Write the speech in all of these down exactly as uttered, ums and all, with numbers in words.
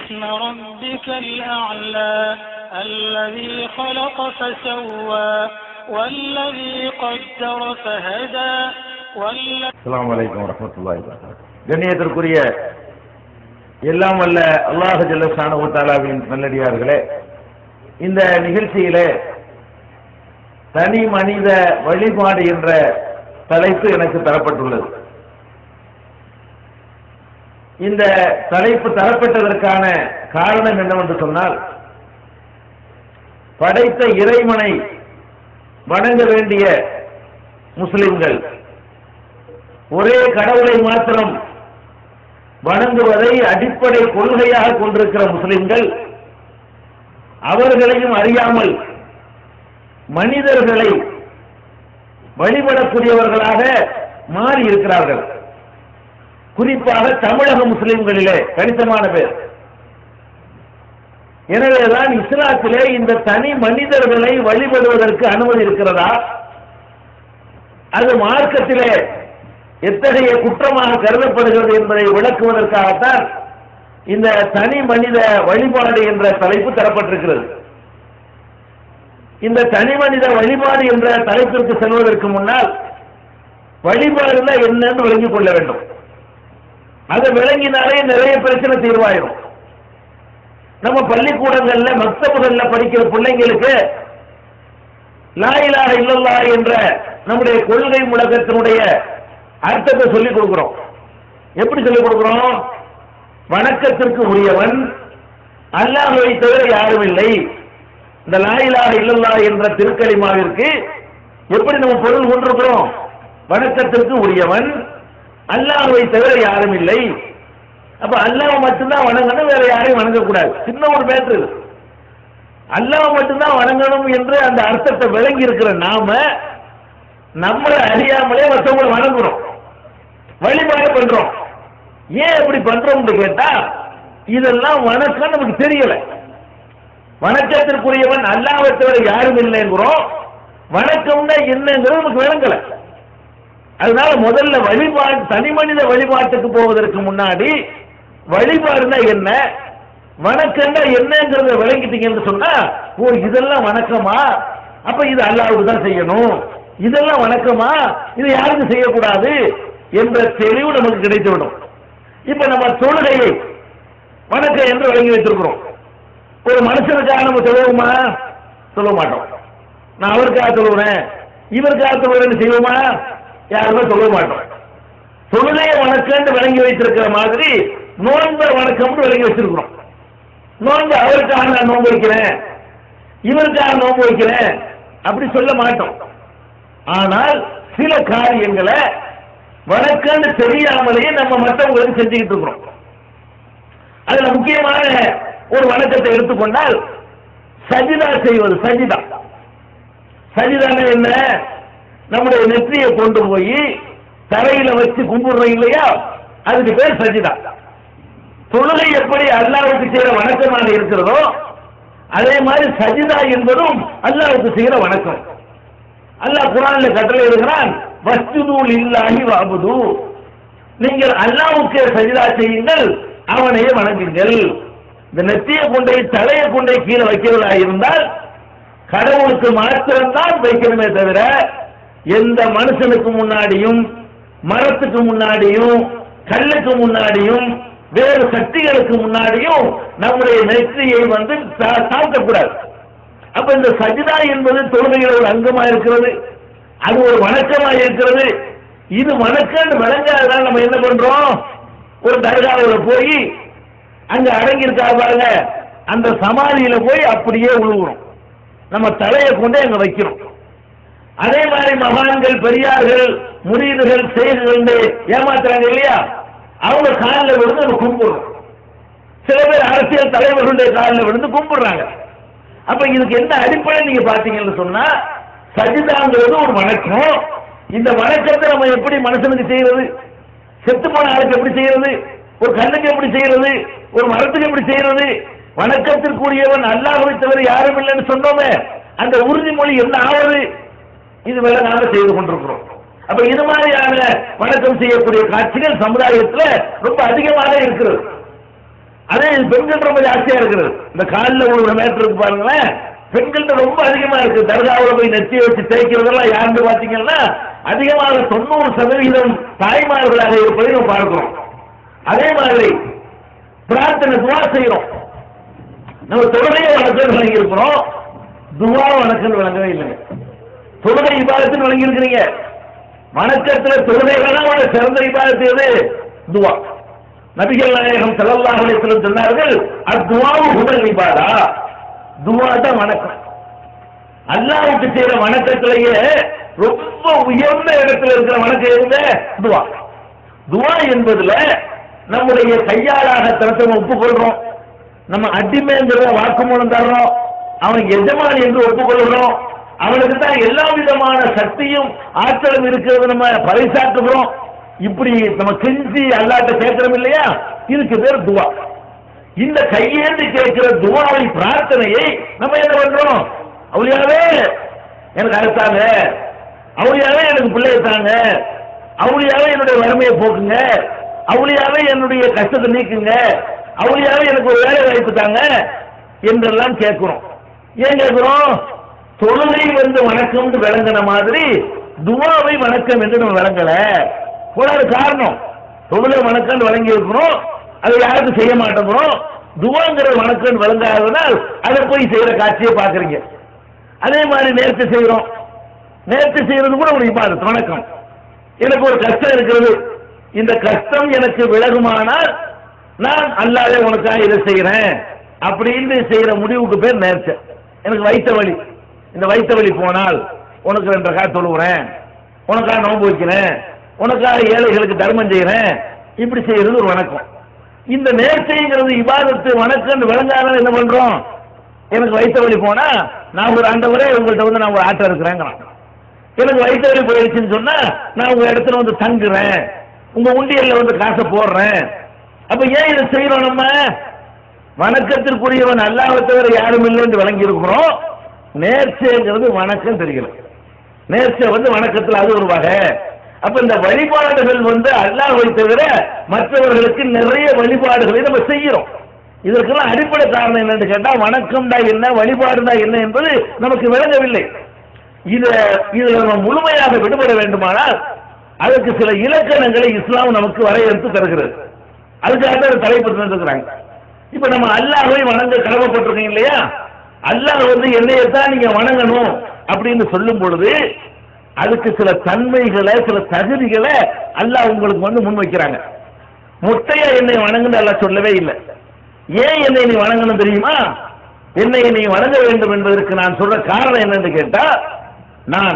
اسم ربك الأعلى الذي خلق فسوى والذي قدر فهدى. அஸ்ஸலாமு அலைக்கும் வரஹ்மத்துல்லாஹி வபரகாத்துஹு. கண்ணியத்திற்குரிய எல்லாம் வல்ல அல்லாஹ் ஜல்ல ஷானஹு வ தஆலாவின் நல்லடியார்களே, இந்த நிகழ்ச்சியிலே தனி மனித வழிபாடு என்ற தலைப்பு எனக்கு தரப்பட்டுள்ளது. இந்த தலைப்பு தரப்பட்டதற்கான காரணம் என்னவென்று சொன்னால், படைத்த இறைவனை வணங்க வேண்டிய முஸ்லிம்கள், ஒரே கடவுளை மாத்திரம் வணங்குவதை அடிப்படை கொள்கையாக கொண்டிருக்கிற முஸ்லிம்கள், அவர்களையும் அறியாமல் மனிதர்களை வழிபடக்கூடியவர்களாக மாறி இருக்கிறார்கள். குறிப்பாக தமிழக முஸ்லிம்களிலே கணிசமான பேர். எனவேதான் இஸ்லாத்திலே இந்த தனி மனிதர்களை வழிபடுவதற்கு அனுமதி இருக்கிறதா, அது மார்க்கத்திலே எத்தகைய குற்றமாக கருதப்படுகிறது என்பதை விளக்குவதற்காகத்தான் இந்த தனி மனித வழிபாடு என்ற தலைப்பு தரப்பட்டிருக்கிறது. இந்த தனி மனித வழிபாடு என்ற தலைப்பிற்கு செல்வதற்கு முன்னால் வழிபாடுனா என்னன்னு விளங்கிக் கொள்ள வேண்டும். அதை விளங்கினாலே நிறைய பிரச்சனை தீர்வாயிரும். நம்ம பள்ளிக்கூடங்கள்ல மக்தபுகள்ல படிக்கிற பிள்ளைங்களுக்கு லா இலாஹ இல்லல்லாஹ் என்ற நம்முடைய கொள்கை முழக்கத்தினுடைய அர்த்தத்தை சொல்லிக் கொடுக்கிறோம். எப்படி சொல்லிக் கொடுக்கிறோம்? வணக்கத்திற்கு உரியவன் அல்லாஹ்வை தவிர யாரும் இல்லை. இந்த லா இலாஹ இல்லல்லாஹ் என்ற திருக்கலிமாவிற்கு எப்படி நம்ம பொருள் கொண்டிருக்கிறோம்? வணக்கத்திற்கு உரியவன் அல்லாஹ்வை தவிர யாரும் இல்லை. அப்ப அல்லாஹ் மட்டும்தான் வணங்கணும், வேற யாரையும் வணங்கக்கூடாது. சின்ன ஒரு மேட்ரு. அல்லாஹ் மட்டும்தான் வணங்கணும் என்று அந்த அர்த்தத்தை விளங்கி இருக்கிற நாம நம்மளை அறியாமலே மற்றவங்களை வணங்குறோம், வழிபாடு பண்றோம். ஏன் எப்படி பண்றோம்னு கேட்டா, இதெல்லாம் வணக்கம் நமக்கு தெரியல. வணக்கத்திற்குரியவன் அல்லாஹ்வை தவிர யாரும் இல்லைங்கிறோம், வணக்கம்னா என்னங்கிறது நமக்கு விளங்கல. அதனால முதல்ல வழிபாடு, தனி மனித வழிபாட்டுக்கு போவதற்கு முன்னாடி வழிபாடுனா என்ன, வணக்கம்னா என்னங்கிறத விளங்கிட்டீங்கன்னு சொன்னா, ஓ இதெல்லாம் வணக்கமா, அப்ப இது அல்லாஹ்வுக்கு தான் செய்யணும், இதெல்லாம் வணக்கமா, இது யாருக்கும் செய்யக்கூடாது என்ற தெளிவு நமக்கு கிடைத்துவிடும். இப்ப நம்ம தொழுகையை வணக்கம் என்று வழங்கி வைத்திருக்கிறோம். ஒரு மனுஷனுக்காக நம்ம சொல்லுவோமா? சொல்ல மாட்டோம். நான் அவருக்காக சொல்லுவேன், இவருக்காக சொல்லுவேன் செய்வோமா? யாருமே சொல்ல மாட்டோம். தொழுகையை வணக்கம் வழங்கி வைத்திருக்கிற மாதிரி நோன்பை வணக்கம் வழங்கி வச்சிருக்கிறோம். நோன்பு அவருக்காக நான் நோன்பு வைக்கிறேன், இவருக்காக நோன்பு வைக்கிறேன் அப்படி சொல்ல மாட்டோம். ஆனால் சில காரியங்களை வணக்கம் தெரியாமலேயே நம்ம மற்றவங்களுக்கு செஞ்சுக்கிட்டு இருக்கிறோம். அதுல முக்கியமான ஒரு வணக்கத்தை எடுத்துக்கொண்டால் சஜிதா செய்வது. சஜிதா சஜிதான என்ன? நம்முடைய நெற்றியை கொண்டு போய் தரையில வச்சு கும்பிடுறோம் இல்லையா, அதுக்கு பேர் சஜிதா. தொழுகை எப்படி அல்லாஹ்வுக்கு செய்யற வணக்கமாக இருக்கிறதோ, அதே மாதிரி சஜிதா என்பதும் அல்லாஹ்வுக்கு செய்யற வணக்கம். அல்லாஹ் குர்ஆன்ல கட்டளை இருக்கிறான், வஸ்ஜுது லில்லாஹி வஅபுது, நீங்கள் அல்லாஹ்வுக்கு சஜிதா செய்யுங்கள், அவனையே வணங்குங்கள். இந்த நெற்றியை கொண்டே தலையை கொண்டே கீழே வைக்கிறதா இருந்தால் கடவுளுக்கு மாத்திரம்தான் வைக்கணுமே தவிர எந்த மனுஷனுக்கு முன்னாடியும், மரத்துக்கு முன்னாடியும், கல்லுக்கு முன்னாடியும், வேறு சக்திகளுக்கு முன்னாடியும் நம்முடைய நெற்றியை வந்து தாழ்த்தக்கூடாது. அப்ப இந்த சஜிதா என்பது தொழுகையில் ஒரு அங்கமா இருக்கிறது, அது ஒரு வணக்கமா இருக்கிறது. இது வணக்கம் விளங்காததால் நம்ம என்ன பண்றோம்? ஒரு தர்காவில் போய் அங்க அடங்கியிருக்கா பாருங்க, அந்த சமாதியில போய் அப்படியே உழுவுறோம், நம்ம தலையை கொண்டே அங்க வைக்கிறோம். அதே மாதிரி மகான்கள், பெரியார்கள், முரீதுகள், செய்திகள் ஏமாத்துறாங்க இல்லையா, அவங்க காலில் விழுந்து நம்ம கும்பிடுறோம். சில பேர் அரசியல் தலைவர்களுடைய காலில் விழுந்து கும்பிடுறாங்க. அப்ப இதுக்கு என்ன அடிப்படை நீங்க பாத்தீங்கன்னு சொன்னா, சஜிதாங்கிறது ஒரு வணக்கம். இந்த வணக்கத்தை நம்ம எப்படி மனுஷனுக்கு செய்யறது? செத்து போன ஆளுக்கு எப்படி செய்யறது? ஒரு கல்லுக்கு எப்படி செய்யறது? ஒரு மரத்துக்கு எப்படி செய்யறது? வணக்கத்திற்குரியவன் அல்லாஹ்வை தவிர யாரும் இல்லைன்னு சொன்னோமே, அந்த உறுதிமொழி என்ன ஆவது? இது விளங்காம செய்து கொண்டிருக்கிறோம். அப்ப இது மாதிரியான வணக்கம் செய்யக்கூடிய காட்சிகள் சமுதாயத்தில் ரொம்ப அதிகமாக இருக்கிறது. அதே பெண்கள் ரொம்ப ஜாஸ்தியா இருக்கிறது. இந்த காலில் உள்ள மேட்டர் இருக்கு பாருங்களேன், பெண்கள்கிட்ட ரொம்ப அதிகமா இருக்கு. தர்காவில் போய் நெத்தியை வச்சு தேய்க்கிறதெல்லாம் யாருன்னு பாத்தீங்கன்னா அதிகமாக தொண்ணூறு சதவீதம் தாய்மார்களாக இருப்பதை நம்ம பார்க்கிறோம். அதே மாதிரி பிரார்த்தனை துவா செய்யறோம். நம்ம தொழுகையை வணக்கம் வழங்கி இருக்கிறோம், துவா வணக்கம் வழங்கவே இல்லைங்க. தொழுகை இபாதத்தில் வழங்கி இருக்கிறீங்க, வணக்கத்துல தொழுகை வேணாம், சிறந்த இபாதத்து எது? துவா. நபிகள் நாயகம் ஸல்லல்லாஹு அலைஹி வஸல்லம் சொன்னார்கள், அத்துவாவு ஹுதல் இபாதா, துவா தான் வணக்கம். அல்லாஹ்வுக்கு செய்யற வணக்கத்திலேயே ரொம்ப உயர்ந்த இடத்துல இருக்கிற வணக்கம் எதுங்க? துவா. துவா என்பதுல நம்முடைய கையாளாக தரத்தை ஒப்புக்கொள்றோம், நம்ம அடிமைங்கிற வாக்குமூலம் தர்றோம், அவன் எஜமானி என்று ஒப்புக்கொள்கிறோம், அவனுக்கு தான் எல்லா விதமான சக்தியும் ஆற்றலும் இருக்கிறது நம்ம பறைசாற்றுகிறோம். இப்படி நம்ம செஞ்சு அல்லாஹ்ட்ட கேட்கிறோம் இல்லையா, இதுக்கு பேர் துவா. இந்த கையேந்தி கேட்கிற துவாவை பிரார்த்தனையை நம்ம என்ன பண்றோம்? அவுலியாவே எனக்கு அறுத்தாங்க, அவுலியாவே எனக்கு பிள்ளைய தாங்க, அவுலியாவே என்னுடைய வறுமையை போக்குங்க, அவுலியாவே என்னுடைய கஷ்டத்தை நீக்குங்க, அவுலியாவே எனக்கு ஒரு வேலை வாய்ப்பு தாங்க என்றெல்லாம் கேட்கிறோம். ஏன் கேட்கிறோம்? தொழுகை வந்து வணக்கம் விளங்கின மாதிரி துவாவை வணக்கம் என்று நம்ம விளங்கல. ஒரு காரணம், தொழுகை வணக்கம் வழங்கி இருக்கிறோம், அதை யாருக்கும் செய்ய மாட்டேங்கிறோம். துவாங்கிற வணக்கம் விளங்காதனால் அதை போய் செய்யற காட்சியை பாக்குறீங்க. அதே மாதிரி நேர்த்தி செய்யறோம், நேர்த்தி செய்யறது கூட ஒரு இபாதத் வணக்கம். எனக்கு ஒரு கஷ்டம் இருக்கிறது, இந்த கஷ்டம் எனக்கு விலகுமானால் நான் அல்லாஹ்வே உனக்காக இதை செய்யறேன் அப்படின்னு செய்யற முடிவுக்கு பேர் நேர்ச்சை. எனக்கு வயிற்று வலி, இந்த வயிற்று வலி போனால் உனக்கு ரெண்டு காய் தொழுகிறேன், உனக்காக நோன்பு வைக்கிறேன், உனக்காக ஏழைகளுக்கு தர்மம் செய்யறேன், இப்படி செய்யறது ஒரு வணக்கம். இந்த நேர்ச்சைங்கிறது இபாதத்து வணக்கம் விளங்காத என்ன பண்றோம்? எனக்கு வயிற்று வலி போனா நான் ஒரு ஆண்டவரே உங்கள்கிட்ட வந்து நான் ஒரு ஆட்டம் இருக்கிறேங்கிறான். எனக்கு வயிற்று வலி போயிடுச்சுன்னு சொன்னா நான் உங்க இடத்துல வந்து தங்குறேன், உங்க உண்டியல்ல வந்து காசை போடுறேன். அப்ப ஏன் இதை செய்யறோம்? நம்ம வணக்கத்திற்குரியவன் அல்லாஹ்வை தவிர யாரும் இல்லை என்று வழங்கி இருக்கிறோம். நேர்ச்சைங்கிறது வணக்கம் தெரியல, நேர்ச்சை வந்து வணக்கத்தில் அது ஒரு வகை. அப்ப இந்த வழிபாடுகள் வந்து அல்லாஹ்வை தவிர மற்றவர்களுக்கு நிறைய வழிபாடுகளை நம்ம செய்யறோம். இதற்கெல்லாம் அடிப்படை காரணம் என்னன்னு கேட்டா, வணக்கம் தான் என்ன, வழிபாடு தான் என்ன என்பது நமக்கு விளங்கவில்லை. இத இதுல நம்ம முழுமையாக விடுபட வேண்டுமானால் அதற்கு சில இலக்கணங்களை இஸ்லாம் நமக்கு வரையறுத்து தருகிறது. அதுக்காக தான் தலைப்பு தந்துருக்கிறாங்க. இப்ப நம்ம அல்லாஹ்வை வணங்க கடமைப்பட்டிருக்கோம் இல்லையா, அல்லாஹ் வந்து என்னையத்தான் நீங்க வணங்கணும் அப்படின்னு சொல்லும் பொழுது அதுக்கு சில தன்மைகளை சில தகுதிகளை அல்லாஹ் உங்களுக்கு வந்து முன் வைக்கிறாங்க. முட்டையா என்னை வணங்குன்னு அல்லாஹ் சொல்லவே இல்லை. ஏன் என்னை நீ வணங்கணும் தெரியுமா? என்னை நீ வணங்க வேண்டும் என்பதற்கு நான் சொல்ற காரணம் என்னன்னு கேட்டா, நான்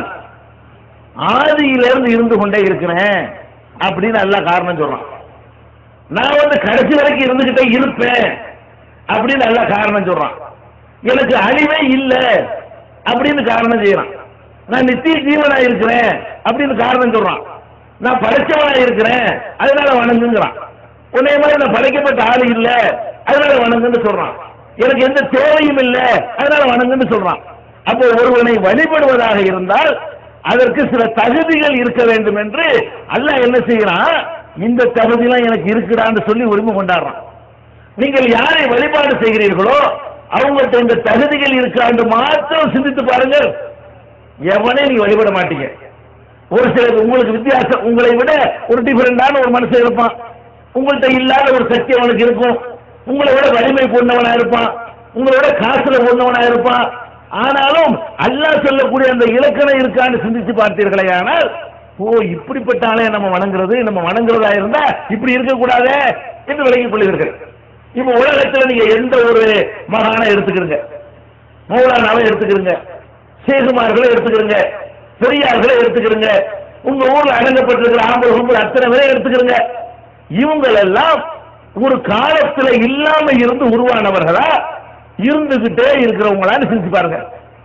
ஆதியிலிருந்து இருந்து கொண்டே இருக்கிறேன் அப்படின்னு அல்லாஹ் காரணம் சொல்றான். நான் வந்து கடைசி வரைக்கும் இருந்துகிட்டே இருப்பேன் அப்படின்னு அல்லாஹ் காரணம் சொல்றான். எனக்கு அழிவே இல்லை அப்படின்னு காரணம் செய்யறான். நான் நித்திய ஜீவனா இருக்கிறேன் அப்படின்னு காரணம் சொல்றான். நான் படைச்சவனா இருக்கிறேன் அதனால வணங்குங்கிறான். உன்னை மாதிரி நான் படைக்கப்பட்ட ஆளு இல்ல அதனால வணங்குன்னு சொல்றான். எனக்கு எந்த தேவையும் இல்லை அதனால வணங்குன்னு சொல்றான். அப்போ ஒருவனை வழிபடுவதாக இருந்தால் அதற்கு சில தகுதிகள் இருக்க வேண்டும் என்று அல்லாஹ் என்ன செய்யறான்? இந்த தகுதியெல்லாம் எனக்கு இருக்குடான்னு சொல்லி உரிமை கொண்டாடுறான். நீங்கள் யாரை வழிபாடு செய்கிறீர்களோ அவங்கள்ட்ட இந்த தகுதிகள் இருக்காண்டு மாத்திரம் சிந்தித்து பாருங்கள், எவனே நீங்க வழிபட மாட்டீங்க. ஒரு சிலர் உங்களுக்கு வித்தியாசம், உங்களை விட ஒரு டிஃபரெண்டான ஒரு மனுஷன் இருப்பான், உங்கள்கிட்ட இல்லாத ஒரு சக்தி அவனுக்கு இருக்கும், உங்களை விட வலிமை கொண்டவனா இருப்பான், உங்களை விட காசுல கொண்டவனா இருப்பான். ஆனாலும் அல்லாஹ் சொல்லக்கூடிய அந்த இலக்கணம் இருக்கான்னு சிந்திச்சு பார்த்தீர்களே, ஆனால் ஓ இப்படிப்பட்ட ஆளே நம்ம வணங்குறது, நம்ம வணங்குறதா இருந்தா இப்படி இருக்கக்கூடாதே என்று விளங்கிக் கொள்கிறீர்கள். இப்ப உலகத்தில் நீங்க எந்த ஒரு மகானை எடுத்துக்கிறீங்க, மௌலானாவை எடுத்துக்கிறீங்க, சேகுமார்களை எடுத்துக்கிறீங்க, பெரியார்களை எடுத்துக்கிறீங்க, உங்க ஊர்ல அடங்கப்பட்டிருக்கிற ஆம்பல் கும்பல் அத்தனை பேரை எடுத்துக்கிறீங்க. இவங்களெல்லாம் ஒரு காலத்துல இல்லாம இருந்து உருவானவர்களா இருந்துகிட்டே இருக்கிறவங்களான்னு சிரிச்சு பாருங்க.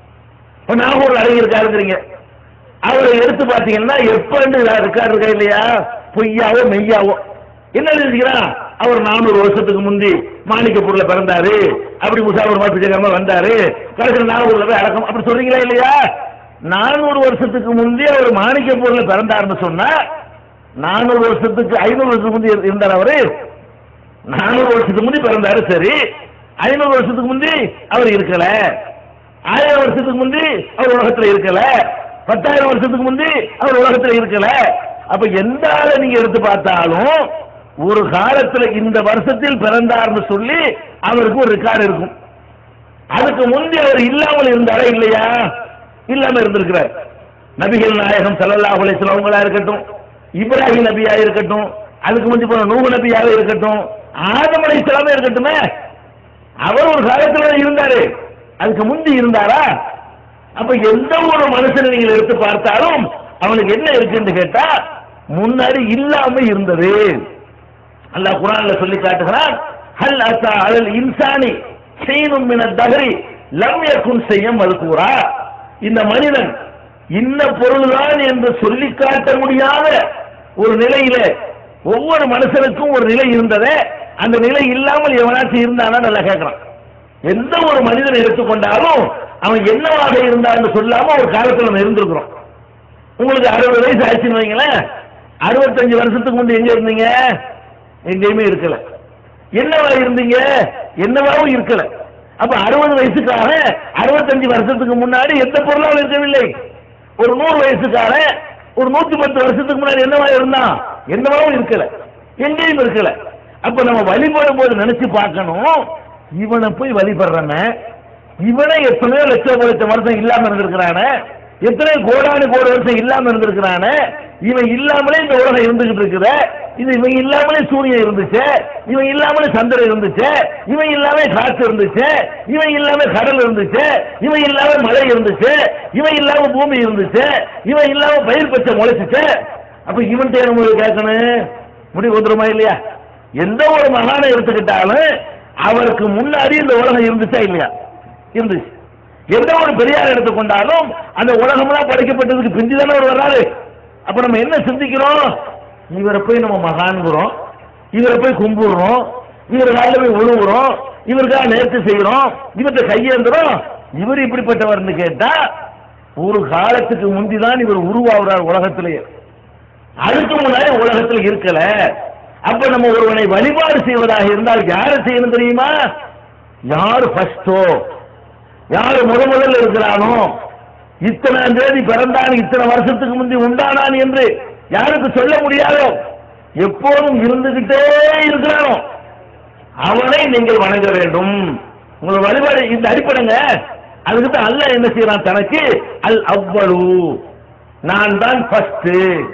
நாகூர் அடங்கி இருக்காருங்கிறீங்க, அவரை எடுத்து பாத்தீங்கன்னா எப்ப இருக்காரு இருக்கா இல்லையா, பொய்யாவோ மெய்யாவோ என்ன எழுதிக்கிறான்? அவர் நானூறு வருஷத்துக்கு முந்தி மாணிக்கப்பூர்ல பிறந்தாரு, அப்படி முசாபர் மாத்திக்காம வந்தாரு, கடைசியில் நாகூர்ல போய் அடக்கம் அப்படி சொல்றீங்களா இல்லையா? நானூறு வருஷத்துக்கு முந்தி அவர் மாணிக்கப்பூர்ல பிறந்தாருன்னு சொன்னா நானூறு வருஷத்துக்கு ஐநூறு வருஷத்துக்கு முந்தி இருந்தார் அவரு, நானூறு வருஷத்துக்கு முந்தி பிறந்தாரு, சரி. ஐநூறு வருஷத்துக்கு முந்தி அவர் இருக்கல, ஆயிரம் வருஷத்துக்கு முந்தி அவர் உலகத்துல இருக்கல, பத்தாயிரம் வருஷத்துக்கு முந்தி அவர் உலகத்துல இருக்கல. அப்ப எந்த ஆளை நீங்க எடுத்து பார்த்தாலும் ஒரு காலத்துல இந்த வருஷத்தில் பிறந்தார்னு சொல்லி அவருக்கு ஒரு ரெக்கார்டு இருக்கும். அதுக்கு முந்தி அவர் இல்லாமல் இருந்தாரா இல்லையா? இல்லாம இருந்திருக்கிறார். நபிகள் நாயகம் ஸல்லல்லாஹு அலைஹி வஸல்லம் அவங்களா இருக்கட்டும், இப்ராஹிம் நபியா இருக்கட்டும், அதுக்கு முந்தி போன நூஹ் நபியாக இருக்கட்டும், ஆதம் அலைஹிஸ்ஸலாமே இருக்கட்டுமே, அவர் ஒரு காலத்துல இருந்தாரு. அதுக்கு முந்தி இருந்தாரா? அப்ப எந்த ஒரு மனுஷனை நீங்கள் எடுத்து பார்த்தாலும் அவனுக்கு என்ன இருக்குன்னு கேட்டா முன்னாடி இல்லாம இருந்தது. அல்லாஹ் குர்ஆன்ல சொல்லி காட்டுகிறான், ஹல் அஸா அலல் இன்சானி ஷைனும் மினத் தஹரி லம் யகுன் ஷையன் மذ்கூரா. இந்த மனிதன் இன்ன பொருள்தான் என்று சொல்லி காட்ட முடியாத ஒரு நிலையில ஒவ்வொரு மனுஷனுக்கும் ஒரு நிலை இருந்ததே, அந்த நிலை இல்லாமல் எவனாச்சும் இருந்தானா நல்லா கேட்கிறான். எந்த ஒரு மனிதனை எடுத்துக்கொண்டாலும் அவன் என்னவாக இருந்தான்னு சொல்லாம ஒரு காலத்தில் நம்ம இருந்திருக்கிறோம். உங்களுக்கு அறுபது வயசு ஆச்சுன்னு வைங்களேன், அறுபத்தஞ்சு வருஷத்துக்கு முந்தைய எங்க இருந்தீங்க? எங்கேயுமே இருக்கல. என்னவா இருந்தீங்க? என்னவாவும் இருக்கல. அப்ப அறுபது வயசுக்காக அறுபத்தஞ்சு வருஷத்துக்கு முன்னாடி எந்த பொருளாவும் இருக்கவில்லை. ஒரு நூறு வயசுக்காக ஒரு நூத்தி பத்து வருஷத்துக்கு முன்னாடி என்னவா இருந்தான்? என்னவாவும் இருக்கல, எங்கேயும் இருக்கல. அப்ப நம்ம வழிபடும் போது நினைச்சு பார்க்கணும், இவனை போய் வழிபடுறன, இவனை எத்தனையோ லட்சம் லட்சம் வருஷம் இல்லாம இருந்திருக்கிறான, எத்தனை கோடானு கோடி வருஷம் இல்லாம இருந்திருக்கிறான, இவன் இல்லாமலே இந்த உலகம் இருந்துகிட்டு இருக்குது. இது இவன் இல்லாமலே சூரியன் இருந்துச்சு, இவன் இல்லாமலே சந்திரன் இருந்துச்சு, இவன் இல்லாம காற்று இருந்துச்சு, இவன் இல்லாம கடல் இருந்துச்சு, இவன் இல்லாம மழை இருந்துச்சு, இவன் இல்லாம பூமி இருந்துச்சு, இவன் இல்லாம பயிர் பச்சை முளைச்சிச்சு. அப்ப இவன் தேர்வு கேட்கணும், முடிவு வந்துருமா இல்லையா? எந்த ஒரு மகானை எடுத்துக்கிட்டாலும் அவருக்கு முன்னாடி இந்த உலகம் இருந்துச்சா இல்லையா? இருந்துச்சு. எந்த ஒரு பெரியார் எடுத்துக்கொண்டாலும் அந்த உலகம்லாம் படைக்கப்பட்டதுக்கு பிந்தி தானே ஒரு வர்றாரு. அப்ப நம்ம என்ன சிந்திக்கிறோம்? இவரை போய் நம்ம மகான்கிறோம், இவரை போய் கும்பிடுறோம், இவரை காலையில் போய் உழுவுறோம், இவருக்காக நேர்த்தி செய்யறோம், இவர்கிட்ட கையேந்துறோம். இவர் இப்படிப்பட்டவர்னு கேட்டா ஒரு காலத்துக்கு முந்திதான் இவர் உருவாகிறார் உலகத்திலேயே, அதுக்கு முன்னாடி உலகத்தில் இருக்கல. அப்ப நம்ம ஒருவனை வழிபாடு செய்வதாக இருந்தால் யாரை செய்யணும் தெரியுமா? யாரு ஃபர்ஸ்டோ, யாரு முத முதல்ல இருக்கிறானோ, இத்தனை தேதி பிறந்தான், இத்தனை வருஷத்துக்கு முந்தி உண்டானான் என்று யாருக்கு சொல்ல முடியாதோ, எப்போதும் இருந்துகிட்டே இருக்கிறானோ அவனை நீங்கள் வணங்க வேண்டும். உங்கள் வழிபாடு இந்த அடிப்படைங்க. அதுக்கு தான் அல்லாஹ் என்ன செய்யறான் தனக்கு? அல் அவ்வளு, நான் தான் ஃபர்ஸ்ட்,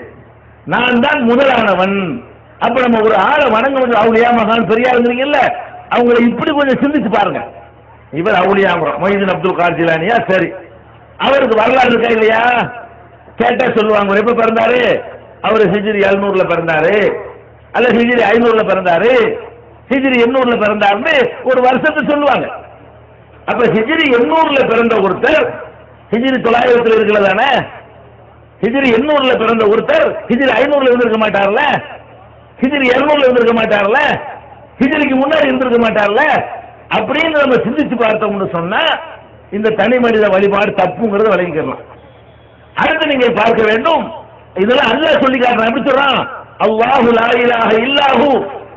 நான் தான் முதலானவன். அப்ப நம்ம ஒரு ஆளை வணங்க முடியும். அவுளியா மகான் பெரியார் இருந்தீங்கல்ல, அவங்களை இப்படி கொஞ்சம் சிந்திச்சு பாருங்க. இவர் அவுளியாங்கிறோம், மொய்தீன் அப்துல் காதர் ஜிலானியா, சரி, அவருக்கு வரலாறு இருக்கா இல்லையா? கேட்டா சொல்லுவாங்க, எப்ப பிறந்தாரு? அவர் ஹிஜ்ரி எழுநூறுல பிறந்தாரு, அல்ல ஹிஜ்ரி ஐநூறுல பிறந்தாரு, ஹிஜ்ரி எண்ணூறுல பிறந்தாருன்னு ஒரு வருஷத்தை சொல்லுவாங்க. அப்ப ஹிஜ்ரி எண்ணூறுல பிறந்த ஒருத்தர் ஹிஜ்ரி தொள்ளாயிரத்துல இருக்கல தானே? ஹிஜ்ரி எண்ணூறுல பிறந்த ஒருத்தர் ஹிஜ்ரி ஐநூறுல இருந்திருக்க மாட்டார்ல, ஹிஜ்ரி இருநூறுல இருந்திருக்க மாட்டார்ல, ஹிஜ்ரிக்கு முன்னாடி இருந்திருக்க மாட்டார்ல. அப்படின்னு நம்ம சிந்திச்சு பார்த்தோம்னு சொன்னா இந்த தனி மனித வழிபாடு தப்புங்கிறத விளங்கிக்கலாம். அடுத்து நீங்க பார்க்க வேண்டும், இதெல்லாம் அல்லாஹ் சொல்லி காட்டுறான். எப்படி சொல்றான்? அல்லாஹு லா இலாஹ இல்லாஹு,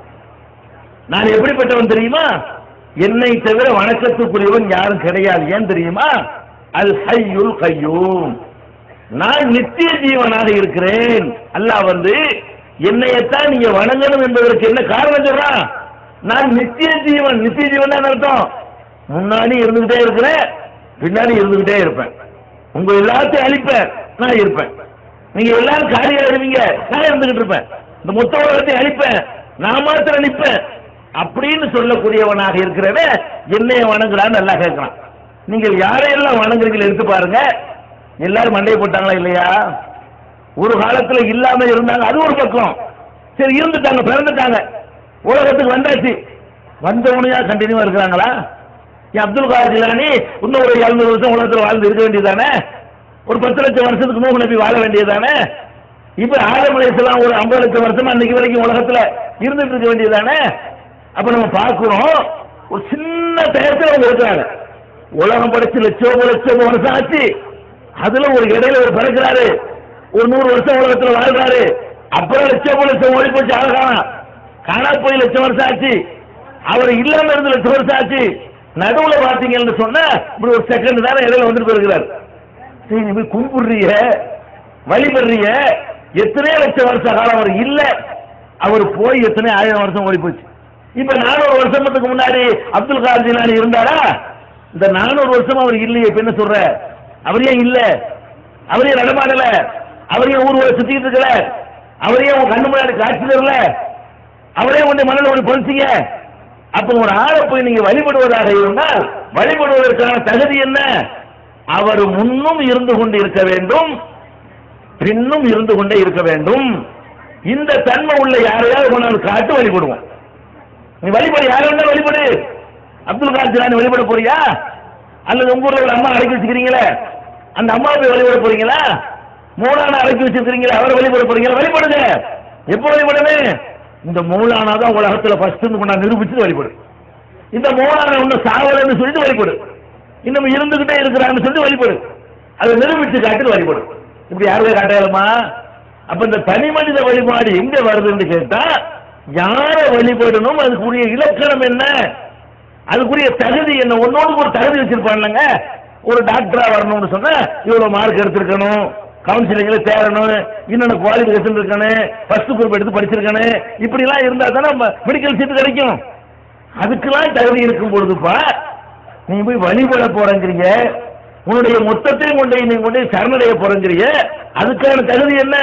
நான் எப்படிப்பட்டவன் தெரியுமா? என்னை தவிர வணக்கத்துக்குரியவன் யாரும் கிடையாது. ஏன் தெரியுமா? அல் ஹய்யுல் கய்யூம், நான் நித்திய ஜீவனாக இருக்கிறேன். அல்லாஹ் வந்து என்னையத்தான் நீங்க வணங்கணும் என்பதற்கு என்ன காரணம் சொல்றான்? நான் நித்திய ஜீவன். நித்திய ஜீவன் தான் அர்த்தம், முன்னாடி இருந்துகிட்டே இருக்கிறேன், பின்னாடி இருந்துகிட்டே இருப்பேன். உங்க எல்லாத்தையும் அழிப்பேன், நான் இருப்பேன். நீங்க எல்லாரும் காரியம் எழுவீங்க, நான் இருந்துகிட்டு இருப்பேன். இந்த மொத்த உலகத்தையும் அழிப்பேன், நான் மாத்திரம் அழிப்பேன் அப்படின்னு சொல்லக்கூடியவனாக இருக்கிறவ என்னைய வணங்குறான்னு நல்லா கேட்கலாம். நீங்கள் யாரையெல்லாம் வணங்குறீங்க எடுத்து பாருங்க. எல்லாரும் மண்டையை போட்டாங்களா இல்லையா? ஒரு காலத்துல இல்லாம இருந்தாங்க, அது ஒரு பக்கம். சரி, இருந்துட்டாங்க, பிறந்துட்டாங்க, உலகத்துக்கு வந்தாச்சு, வந்தவனையா கண்டினியூவா இருக்கிறாங்களா? அப்துல் காதர் ஜிலானி இன்னும் ஒரு எழுநூறு வருஷம் உலகத்தில் வாழ்ந்து இருக்க வேண்டியதானே? ஒரு பத்து லட்சம் வருஷத்துக்கு நூஹ் நபி வாழ வேண்டியதானே? இப்ப ஆதம் அலைஹிஸ்ஸலாம் ஒரு ஐம்பது லட்சம் வருஷமா அன்னைக்கு வரைக்கும் உலகத்துல இருந்துட்டு இருக்க வேண்டியதானே? அப்ப நம்ம பார்க்கிறோம், ஒரு சின்ன டயத்துல அவங்க இருக்கிறாங்க. உலகம் படைச்சு லட்சம் லட்சம் வருஷம் ஆச்சு, அதுல ஒரு இடையில ஒரு பிறக்கிறாரு, ஒரு நூறு வருஷம் உலகத்துல வாழ்றாரு, அப்புறம் லட்சம் லட்சம் ஓடி போச்சு, அழகான காணா போய் லட்சம் வருஷம் ஆச்சு, அவர் இல்லாம இருந்து லட்சம் வருஷம் ஆச்சு. நடுவுல பாத்தீங்கன்னு சொன்னா இப்படி ஒரு செகண்ட் தானே இடையில வந்துட்டு போயிருக்கிறார். சரி, நீ போய் கும்பிடுறிய வழிபடுறிய, எத்தனை லட்சம் வருஷ காலம் அவர் இல்ல, அவர் போய் எத்தனை ஆயிரம் வருஷம் ஓடி போச்சு. இப்ப நானூறு வருஷத்துக்கு முன்னாடி அப்துல் காதர் ஜிலானி இருந்தாரா? இந்த நானூறு வருஷம் அவர் இல்லையே. இப்ப என்ன சொல்ற? அவரே இல்ல, அவரே நடமாடல, அவரே ஊர் ஊரை சுத்திட்டு இருக்கல, அவரே உங்க கண்ணு முன்னாடி காட்சி தரல, அவரே உன்னை மணல் ஓடி பொழிச்சிங்க. அப்ப ஒரு ஆளை போய் நீங்க வழிபடுவதாக இருந்தால் வழிபடுவதற்கான தகுதி என்ன? அவர் முன்னும் இருந்து கொண்டு இருக்க வேண்டும், பின்னும் இருந்து கொண்டே இருக்க வேண்டும். இந்த தன்மை உள்ள யாரையாவது கொண்டாந்து காட்டு வழிபடுவோம். நீ வழிபடு, யாரை வேணா வழிபடு. அப்துல் காதர் ஜிலானி வழிபட போறியா? அல்லது உங்க ஊர்ல அம்மா அடக்கி வச்சுக்கிறீங்களே, அந்த அம்மா போய் வழிபட போறீங்களா? மூலானா அடக்கி வச்சிருக்கீங்களா, அவரை வழிபட போறீங்களா? வழிபடுங்க. எப்ப வழிபடணும்? இந்த மௌலானா தான் உலகத்துல ஃபர்ஸ்ட் கொண்டாந்து நிரூபிச்சு வழிபடு. இந்த மௌலானா இன்னும் சாவலன்னு சொல்லிட்டு வழிபடு, இன்னும் இருந்துகிட்டே இருக்கிறான்னு சொல்லி வழிபடு, அதை நிரூபிச்சு காட்டு வழிபடு. இப்படி யாருமே காட்டலாமா? அப்ப இந்த தனி மனித வழிபாடு எங்க வருதுன்னு கேட்டா, யாரை வழிபடணும், அதுக்குரிய இலக்கணம் என்ன, அதுக்குரிய தகுதி என்ன? ஒன்னோடு ஒரு தகுதி வச்சிருப்பாங்க. ஒரு டாக்டரா வரணும்னு சொன்னா இவ்வளவு மார்க் எடுத்திருக்கணும், கவுன்சிலிங்ல தேரணும், இன்னொன்னு குவாலிஃபிகேஷன் இருக்கணும், ஃபர்ஸ்ட் குரூப் எடுத்து படிச்சிருக்கணும், இப்படி எல்லாம் இருந்தா தானே மெடிக்கல் சீட் கிடைக்கும். அதுக்கெல்லாம் தகுதி இருக்கும் பொழுதுப்பா நீங்க போய் வழிபட போறங்கிறீங்க, உன்னுடைய மொத்தத்தையும் கொண்டு நீங்க கொண்டு சரணடைய போறங்கிறீங்க. அதுக்கான தகுதி என்ன?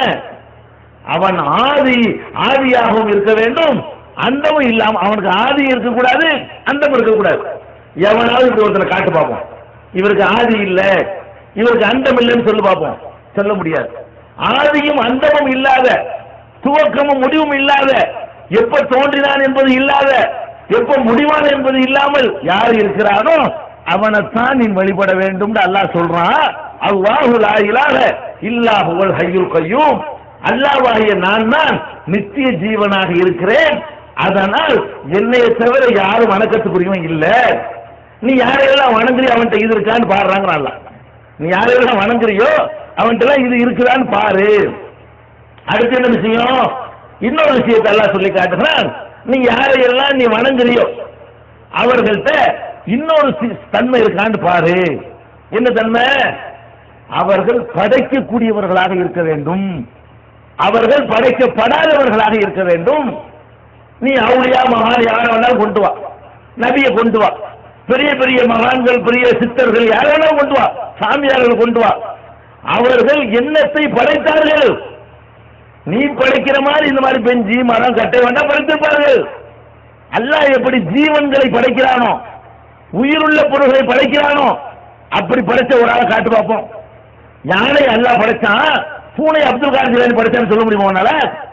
அவன் ஆதி ஆதியாகவும் இருக்க வேண்டும், அந்தமும் இல்லாம அவனுக்கு ஆதி இருக்கக்கூடாது, அந்தமும் இருக்கக்கூடாது. எவனாவது இப்படி ஒருத்தரை காட்டு பார்ப்போம், இவருக்கு ஆதி இல்ல, இவருக்கு அந்தம் இல்லைன்னு சொல்லி பார்ப்போம். சொல்ல முடியாது. ஆதியும் அந்தமும் இல்லாத, துவக்கமும் முடிவும் இல்லாத, எப்ப தோன்றினான் என்பது இல்லாத, எப்ப முடிவான் என்பது இல்லாமல் யார் இருக்கிறானோ அவனைத்தான் நீ வழிபட வேண்டும் அல்லாஹ் சொல்றான். அல்லாஹு லா இலாஹ இல்லா ஹுவல் ஹய்யுல் கய்யூம். அல்லாஹ்வாகிய நான் தான் நித்திய ஜீவனாக இருக்கிறேன், அதனால் என்னைய தவிர யாரும் வணக்கத்துக்குரியவன் இல்ல. நீ யாரையெல்லாம் வணங்குறியோ அவன்கிட்ட இது இருக்கான்னு பாடுறாங்க. அல்லாஹ் நீ யாரையெல்லாம் வணங்குறியோ அவன்கிட்ட இது இருக்குதான்னு பாரு. அடுத்து என்ன விஷயம்? இன்னொரு விஷயத்தை அல்லாஹ் சொல்லி காட்டுகிறான். நீ யாரையெல்லாம் நீ வணங்குறியோ அவர்கள்ட்ட இன்னொரு தன்மை இருக்கான்னு பாரு. என்ன தன்மை? அவர்கள் படைக்கக்கூடியவர்களாக இருக்க வேண்டும், அவர்கள் படைக்கப்படாதவர்களாக இருக்க வேண்டும். நீ அவுளியா மகான் யாரை வேணாலும் கொண்டு வா, நபியை கொண்டு வா, பெரிய பெரிய மகான்கள் பெரிய சித்தர்கள் யாரை வேணாலும் கொண்டு வா, சாமியார்கள் கொண்டு வா. அவர்கள் எண்ணத்தை படைத்தார்கள். நீ படைக்கிற மாதிரி இந்த மாதிரி பெஞ்சி மரம் கட்டை வேண்டாம் படைத்திருப்பார்கள். அல்லாஹ் எப்படி ஜீவன்களை படைக்கிறானோ, உயிருள்ள பொருள்களை படைக்கிறானோ, அப்படி படைச்ச ஒரு ஆளை காட்டு பார்ப்போம். யானை அல்லாஹ் படைச்சான், பூனை அப்துல் காதர் ஜிலானி படைச்சான்னு சொல்ல முடியுமா உன்னால?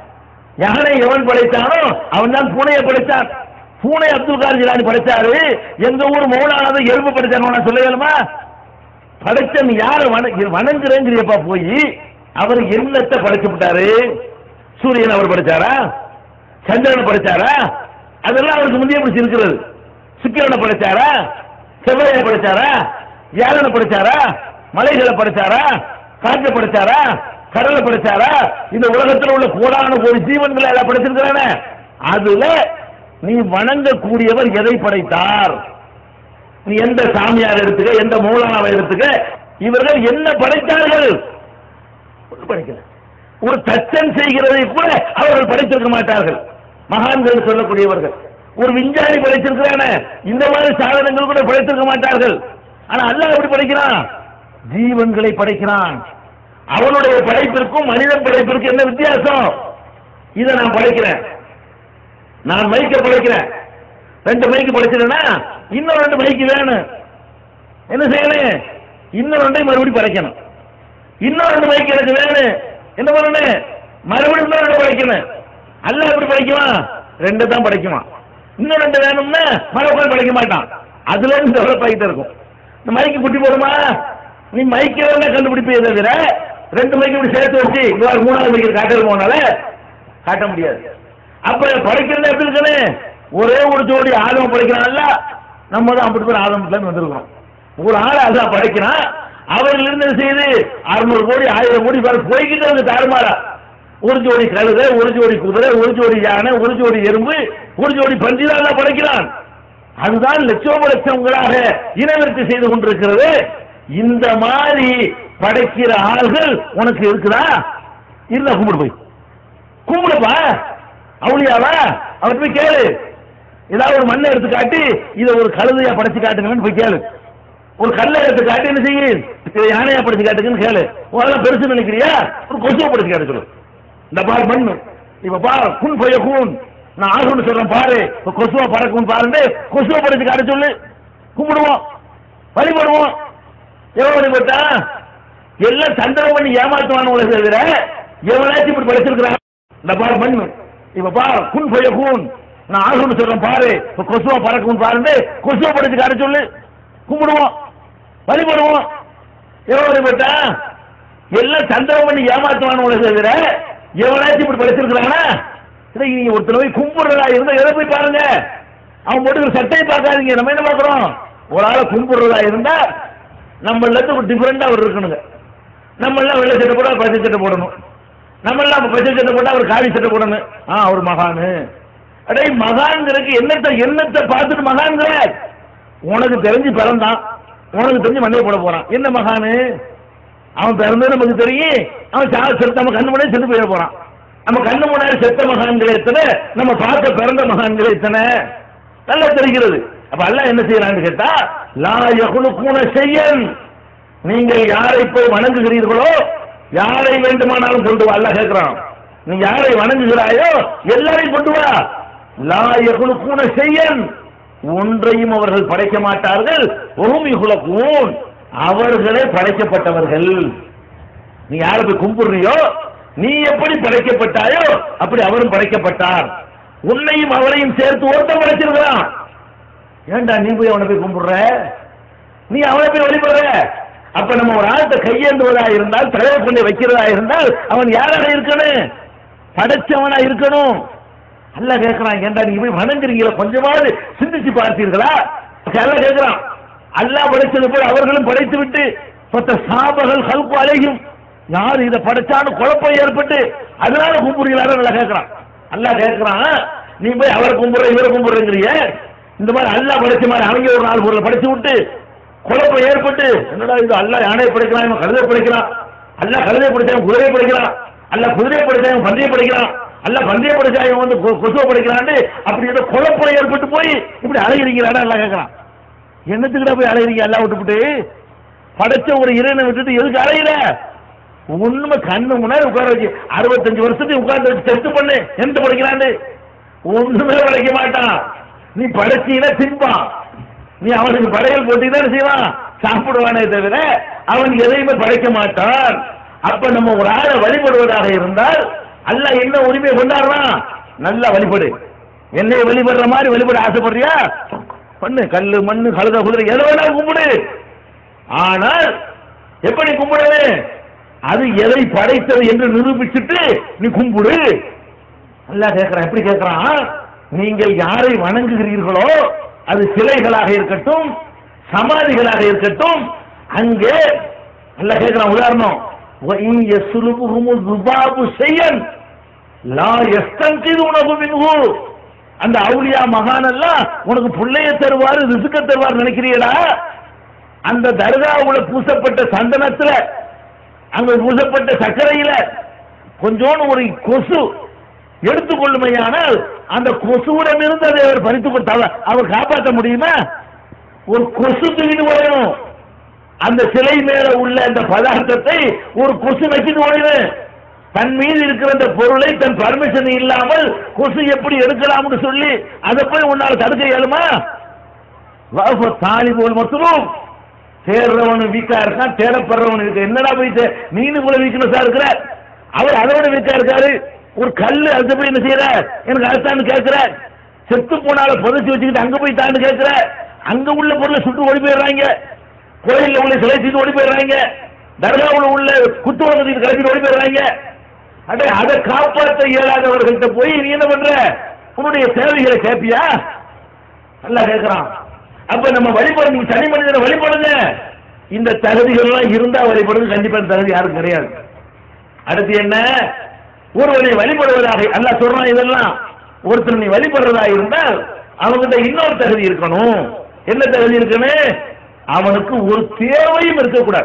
யானை எவன் படைத்தானோ அவன் தான் பூனையை படைத்தான். பூனை அப்துல் காதர் ஜிலானி படைச்சாரு, எங்க ஊர் மௌலானதை எறும்பு படைச்சானு சொல்ல வேணுமா? படைச்ச நீ யாரை வணங்குறேங்கிறியப்பா போய் அவர் எண்ணத்தை படைச்சு விட்டாரு. சூரியன் அவர் படைச்சாரா? சந்திரனை படைச்சாரா? அதெல்லாம் அவருக்கு முந்தைய பிடிச்சி இருக்கிறது. சுக்கிரனை படைச்சாரா? செவ்வாயை படைச்சாரா? வியாழனை படைச்சாரா? மலைகளை படைச்சாரா? காற்றை படைச்சாரா? கடலை படைச்சாரா? இந்த உலகத்தில் உள்ள கோடான ஒரு ஜீவன்களை எல்லாம் படைச்சிருக்கிறானே, அதுல நீ வணங்கக்கூடியவர் எதை படைத்தார்? நீ எந்த சாமியார் எடுத்துக்க, எந்த மௌலானாவை எடுத்துக்க, இவர்கள் என்ன படைத்தார்கள்? படைக்கல. ஒரு தச்சன் செய்கிறதை கூட அவர்கள் படைத்திருக்க மாட்டார்கள். மகான்கள் சொல்லக்கூடியவர்கள் ஒரு விஞ்ஞானி படைத்திருக்கிறான இந்த மாதிரி சாதனங்கள் கூட படைத்திருக்க மாட்டார்கள். ஆனா அல்லாஹ் எப்படி படைக்கிறான்? ஜீவன்களை படைக்கிறான். அவனுடைய படைப்பிற்கும் மனிதன் படைப்பிற்கும் என்ன வித்தியாசம்? இதை நான் படைக்கிறேன், நான் மைக்க படைக்கிறேன், ரெண்டு மைக்கு படைச்சிருந்தா இன்னும் ரெண்டு மைக்கு வேணும், என்ன செய்யணும்? இன்னும் ரெண்டையும் மறுபடியும் படைக்கணும். இன்னும் ரெண்டு மைக்கு எனக்கு வேணும், என்ன பண்ணணும்? மறுபடியும் ரெண்டு படைக்கணும். அல்லாஹ் எப்படி படைக்குவான்? ரெண்டு தான் படைக்குவான். இன்னும் ரெண்டு வேணும்னா மறுபடியும் படைக்க மாட்டான். அதுல இருந்து டெவலப் ஆகிட்டு இருக்கும். இந்த மைக்கு குட்டி போடுமா? நீ மைக்க கண்டுபிடிப்பே தவிர ரெண்டு மைக்கு இப்படி சேர்த்து வச்சு இவ்வாறு மூணாவது மைக்கு காட்டல் போனால காட்ட முடியாது. அப்ப படைக்கிறது எப்படி இருக்குன்னு ஒரே ஒரு ஜோடி ஆதம் படைக்கிறான்ல, நம்ம தான் ஐம்பது பேர் ஆதமத்துல வந்திருக்கோம். ஒரு ஆள் அதான் படைக்கிறான். அவர்கள் இருந்து செய்து அறுநூறு கோடி ஆயிரம் கோடி பேர் போய்கிட்டு வந்து தாறுமாறா ஒரு ஜோடி கழுதை, ஒரு ஜோடி குதிரை, ஒரு ஜோடி யானை, ஒரு ஜோடி எறும்பு, ஒரு ஜோடி பன்றி தான் படைக்கிறான். அதுதான் லட்சோப லட்சங்களாக இனவெருத்தி செய்து கொண்டிருக்கிறது. இந்த மாதிரி படைக்கிற ஆள்கள் உனக்கு இருக்குதா? இருந்தா கும்பிடு, போய் கும்பிடுப்பா. அவளியாவா? அவர் போய் கேளு. ஏதாவது ஒரு மண்ணை எடுத்து காட்டி இதை ஒரு கழுதையா படைச்சு காட்டுங்கன்னு போய் கேளு. ஒரு கல்லை எடுத்து காட்டி என்ன செய்ய, இதை யானையா படைச்சு காட்டுங்கன்னு கேளு. அதெல்லாம் பெருசு நினைக்கிறியா? ஒரு கொசுவை படைச்சு காட்ட சொல்லு. இந்த பார் மண்ணு இப்ப பாரு, குன் போய கூன், நான் ஆகுன்னு சொல்றேன் பாரு, கொசுவா பறக்கும் பாருன்னு கொசுவை படைச்சு காட்ட சொல்லு. கும்பிடுவோம், வழிபடுவோம். எவ்வளவு வழிபட்டா? எல்லாம் சந்திரம் பண்ணி ஏமாத்துவான உலக தவிர எவனாச்சும் இப்படி படைச்சிருக்கிறான். இந்த பார் மண்ணு இப்ப பாரு, குன் போய கூன், நான் ஆகுன்னு சொல்றேன் பாரு, கொசுவா பறக்கும் பாருன்னு கொசுவை படைச்சு காட்ட சொல்லு. கும்பிடுவோம், வழிபடுவோம். எவ்வளவு வழிபட்டா? எல்லாம் சந்திரம் பண்ணி ஏமாத்துவான உலக தவிர எவனாச்சும் இப்படி படைச்சிருக்கிறானா? நீங்க ஒருத்தர் போய் கும்பிடுறதா இருந்தா எதை போய் பாருங்க. அவன் போட்டு சட்டையை பார்க்காதீங்க. நம்ம என்ன பார்க்கிறோம்? ஒரு ஆளை கும்பிடுறதா இருந்தா நம்ம எல்லாத்துக்கும் டிஃபரெண்டா அவர் இருக்கணுங்க. நம்ம எல்லாம் வெள்ளை சட்டை போட பச்சை சட்டை போடணும். நம்ம எல்லாம் பச்சை சட்டை போட்டா அவர் காவி சட்டை போடணும். ஆ, அவர் மகானு. அடே, மகான்கிறதுக்கு என்னத்தை என்னத்தை பார்த்துட்டு மகான்கிற? உனக்கு தெரிஞ்சு பிறந்தான், உனக்கு தெரிஞ்சு மண்ணில் போட போறான். என்ன மகானு? அவன் பிறந்தது நமக்கு தெரியும். அவன் செத்து நம்ம கண்ணு முன்னாடி செத்து போயிட போறான். நம்ம கண்ணு முன்னாடி செத்த மகான்களை எத்தனை, நம்ம பார்க்க பிறந்த மகான்களை எத்தனை நல்லா தெரிகிறது. அப்ப அல்லாஹ் என்ன செய்யறான்னு கேட்டா, லா யகுலுகுன ஷையன், நீங்கள் யாரை போய் வணங்குகிறீர்களோ யாரை வேண்டுமானாலும் கொண்டு வா. அல்லாஹ் கேட்கிறான், நீ யாரை வணங்குகிறாயோ எல்லாரையும் கொண்டு வா. லா யகுலுகுன ஷையன், ஒன்றையும் அவர்கள் படைக்க மாட்டார்கள். வஹும் யுஹ்லகூன், அவர்களே படைக்கப்பட்டவர்கள். நீ யாரை போய் கும்பிடுறியோ, நீ எப்படி படைக்கப்பட்டாயோ அப்படி அவரும் படைக்கப்பட்டார். உன்னையும் அவரையும் சேர்த்து ஒருத்தன் படைச்சிருக்கிறான். ஏண்டா நீ போய் அவனை போய் கும்பிடுற? நீ அவனை போய் வழிபடுற? அப்ப நம்ம ஒரு ஆழ்த்த கையேந்துவதா இருந்தால், தலைவர் கொண்டு வைக்கிறதா இருந்தால் அவன் யாராக இருக்கணும்? படைச்சவனா இருக்கணும். அல்லாஹ் கேட்கிறான், ஏண்டா நீ போய் வணங்குறீங்களா, கொஞ்சமாவது சிந்திச்சு பார்த்தீர்களா? அல்லாஹ் கேட்கிறான், அல்லாஹ் படைச்சது போல அவர்களும் படைத்து விட்டு பத்த சாபகள் கல்கு அலையும், யார் இதை படைச்சான்னு குழப்பம் ஏற்பட்டு அதனால கும்பிடுகிறாரு. நல்லா கேட்கிறான். அல்லாஹ் கேட்கிறான், நீ போய் அவரை கும்பிடுற இவரை கும்பிடுறீங்க. இந்த மாதிரி அல்லாஹ் படைச்ச மாதிரி அவங்க ஒரு நாலு பொருளை படைச்சு விட்டு குழப்பம் ஏற்பட்டு, என்னடா இது அல்லாஹ் யானையை படைக்கிறான், இவன் கழுதை படைக்கிறான், அல்லாஹ் கழுதை படைச்சான் குதிரையை படைக்கிறான், அல்லாஹ் குதிரையை படைச்சான் பந்தய படைக்கிறான், அல்லாஹ் பந்தய படைச்சா இவன் வந்து கொசுவை படைக்கிறான்னு அப்படி ஏதோ குழப்பம் ஏற்பட்டு போய் இப்படி அலைகிறீங்களாடா? அல்லாஹ் கேட்கிறான், என்னத்துக்கிட்ட போய் அலைகிறீங்க? அல்லாஹ் விட்டுவிட்டு படைச்ச ஒரு இறைவனை விட்டுட்டு எதுக்கு அலையிற? உண்மை கண்ணு முன்னாடி உட்கார வச்சு அறுபத்தஞ்சு வருஷத்துக்கு உட்கார்ந்து வச்சு டெஸ்ட் பண்ணு, எந்த படைக்கிறான்னு. ஒண்ணுமே படைக்க மாட்டான். நீ படைச்சீனா தின்பான். நீ அவனுக்கு படையல் போட்டீங்கன்னா செய்வான், சாப்பிடுவானே தவிர அவன் எதையுமே படைக்க மாட்டான். அப்ப நம்ம ஒரு ஆளை வழிபடுவதாக இருந்தால் அல்லாஹ் என்ன உரிமையை கொண்டாடுறான்? நல்லா வழிபடு. என்னை வழிபடுற மாதிரி வழிபட ஆசைப்படுறியா? பண்ணு. கல்லு மண்ணு கழுத குதிரை எதை வேணாலும் கும்பிடு. ஆனால் எப்படி கும்பிடுது? அது எதை படைத்தது என்று நிரூபிச்சுட்டு நீ கும்பிடு. அல்லாஹ் கேட்கிறான், எப்படி கேட்கிறான்? நீங்கள் யாரை வணங்குகிறீர்களோ அது சிலைகளாக இருக்கட்டும், சமாதிகளாக இருக்கட்டும், அங்கே அல்லாஹ் கேட்கிறான் உதாரணம், அந்த அவுலியா மகான் எல்லாம் உனக்கு பிள்ளைய தருவாரு, ரிசுக்க தருவார் நினைக்கிறீங்களா? அந்த தர்காவுல பூசப்பட்ட சந்தனத்துல, அங்க பூசப்பட்ட சர்க்கரையில கொஞ்சோன்னு ஒரு கொசு எடுத்துக்கொள்ளுமையானால் அந்த கொசுவிடம் இருந்து அதை அவர் பறித்துக் கொடுத்தாங்க. அவர் காப்பாற்ற முடியுமா? ஒரு கொசு தூக்கிட்டு ஓடணும். அந்த சிலை மேல உள்ள அந்த பதார்த்தத்தை ஒரு கொசு வச்சுட்டு ஓடினேன். தன் மீது இருக்கிற அந்த பொருளை தன் பர்மிஷன் இல்லாமல் கொசு எப்படி எடுக்கலாம்னு சொல்லி அதை போய் உன்னால் தடுக்க இயலுமா? தாலி போல் மட்டும் தேடுறவனு வீக்கா இருக்கான், தேடப்படுறவனு இருக்கு. என்னடா போயிட்டு நீனு கூட வீக்னஸா இருக்கிற, அவர் அதோட வீக்கா இருக்காரு. ஒரு கல்லு அது போய் என்ன செய்யற, எனக்கு அதுதான் கேட்கிற. செத்து போனால புதைச்சி வச்சுக்கிட்டு அங்க போய் தான்னு கேட்கிற. அங்க உள்ள பொருளை சுட்டு ஓடி போயிடுறாங்க, கோயில்ல உள்ள சிலை செய்து ஓடி போயிடுறாங்க, தர்காவுல உள்ள குத்து வளர்த்து கலப்பிட்டு ஓடி போயிடுறாங்க. அடே, அதை காப்பாற்ற இயலாதவர்கள்ட்ட போய் நீ என்ன பண்ற? உன்னுடைய தேவைகளை கேட்பியா? நல்லா கேட்கிறான். அப்ப நம்ம வழிபடு, நீங்க தனி மனிதனை வழிபடுங்க. இந்த தகுதிகள் எல்லாம் இருந்தா வழிபடுறது. கண்டிப்பா தகுதி யாரும் கிடையாது. அடுத்து என்ன? ஒருவனை வழிபடுவதாக அல்லாஹ் சொல்றான். இதெல்லாம் ஒருத்தர் நீ வழிபடுறதா இருந்தால் அவன்கிட்ட இன்னொரு தகுதி இருக்கணும். என்ன தகுதி இருக்கணும்? அவனுக்கு ஒரு தேவையும் இருக்கக்கூடாது.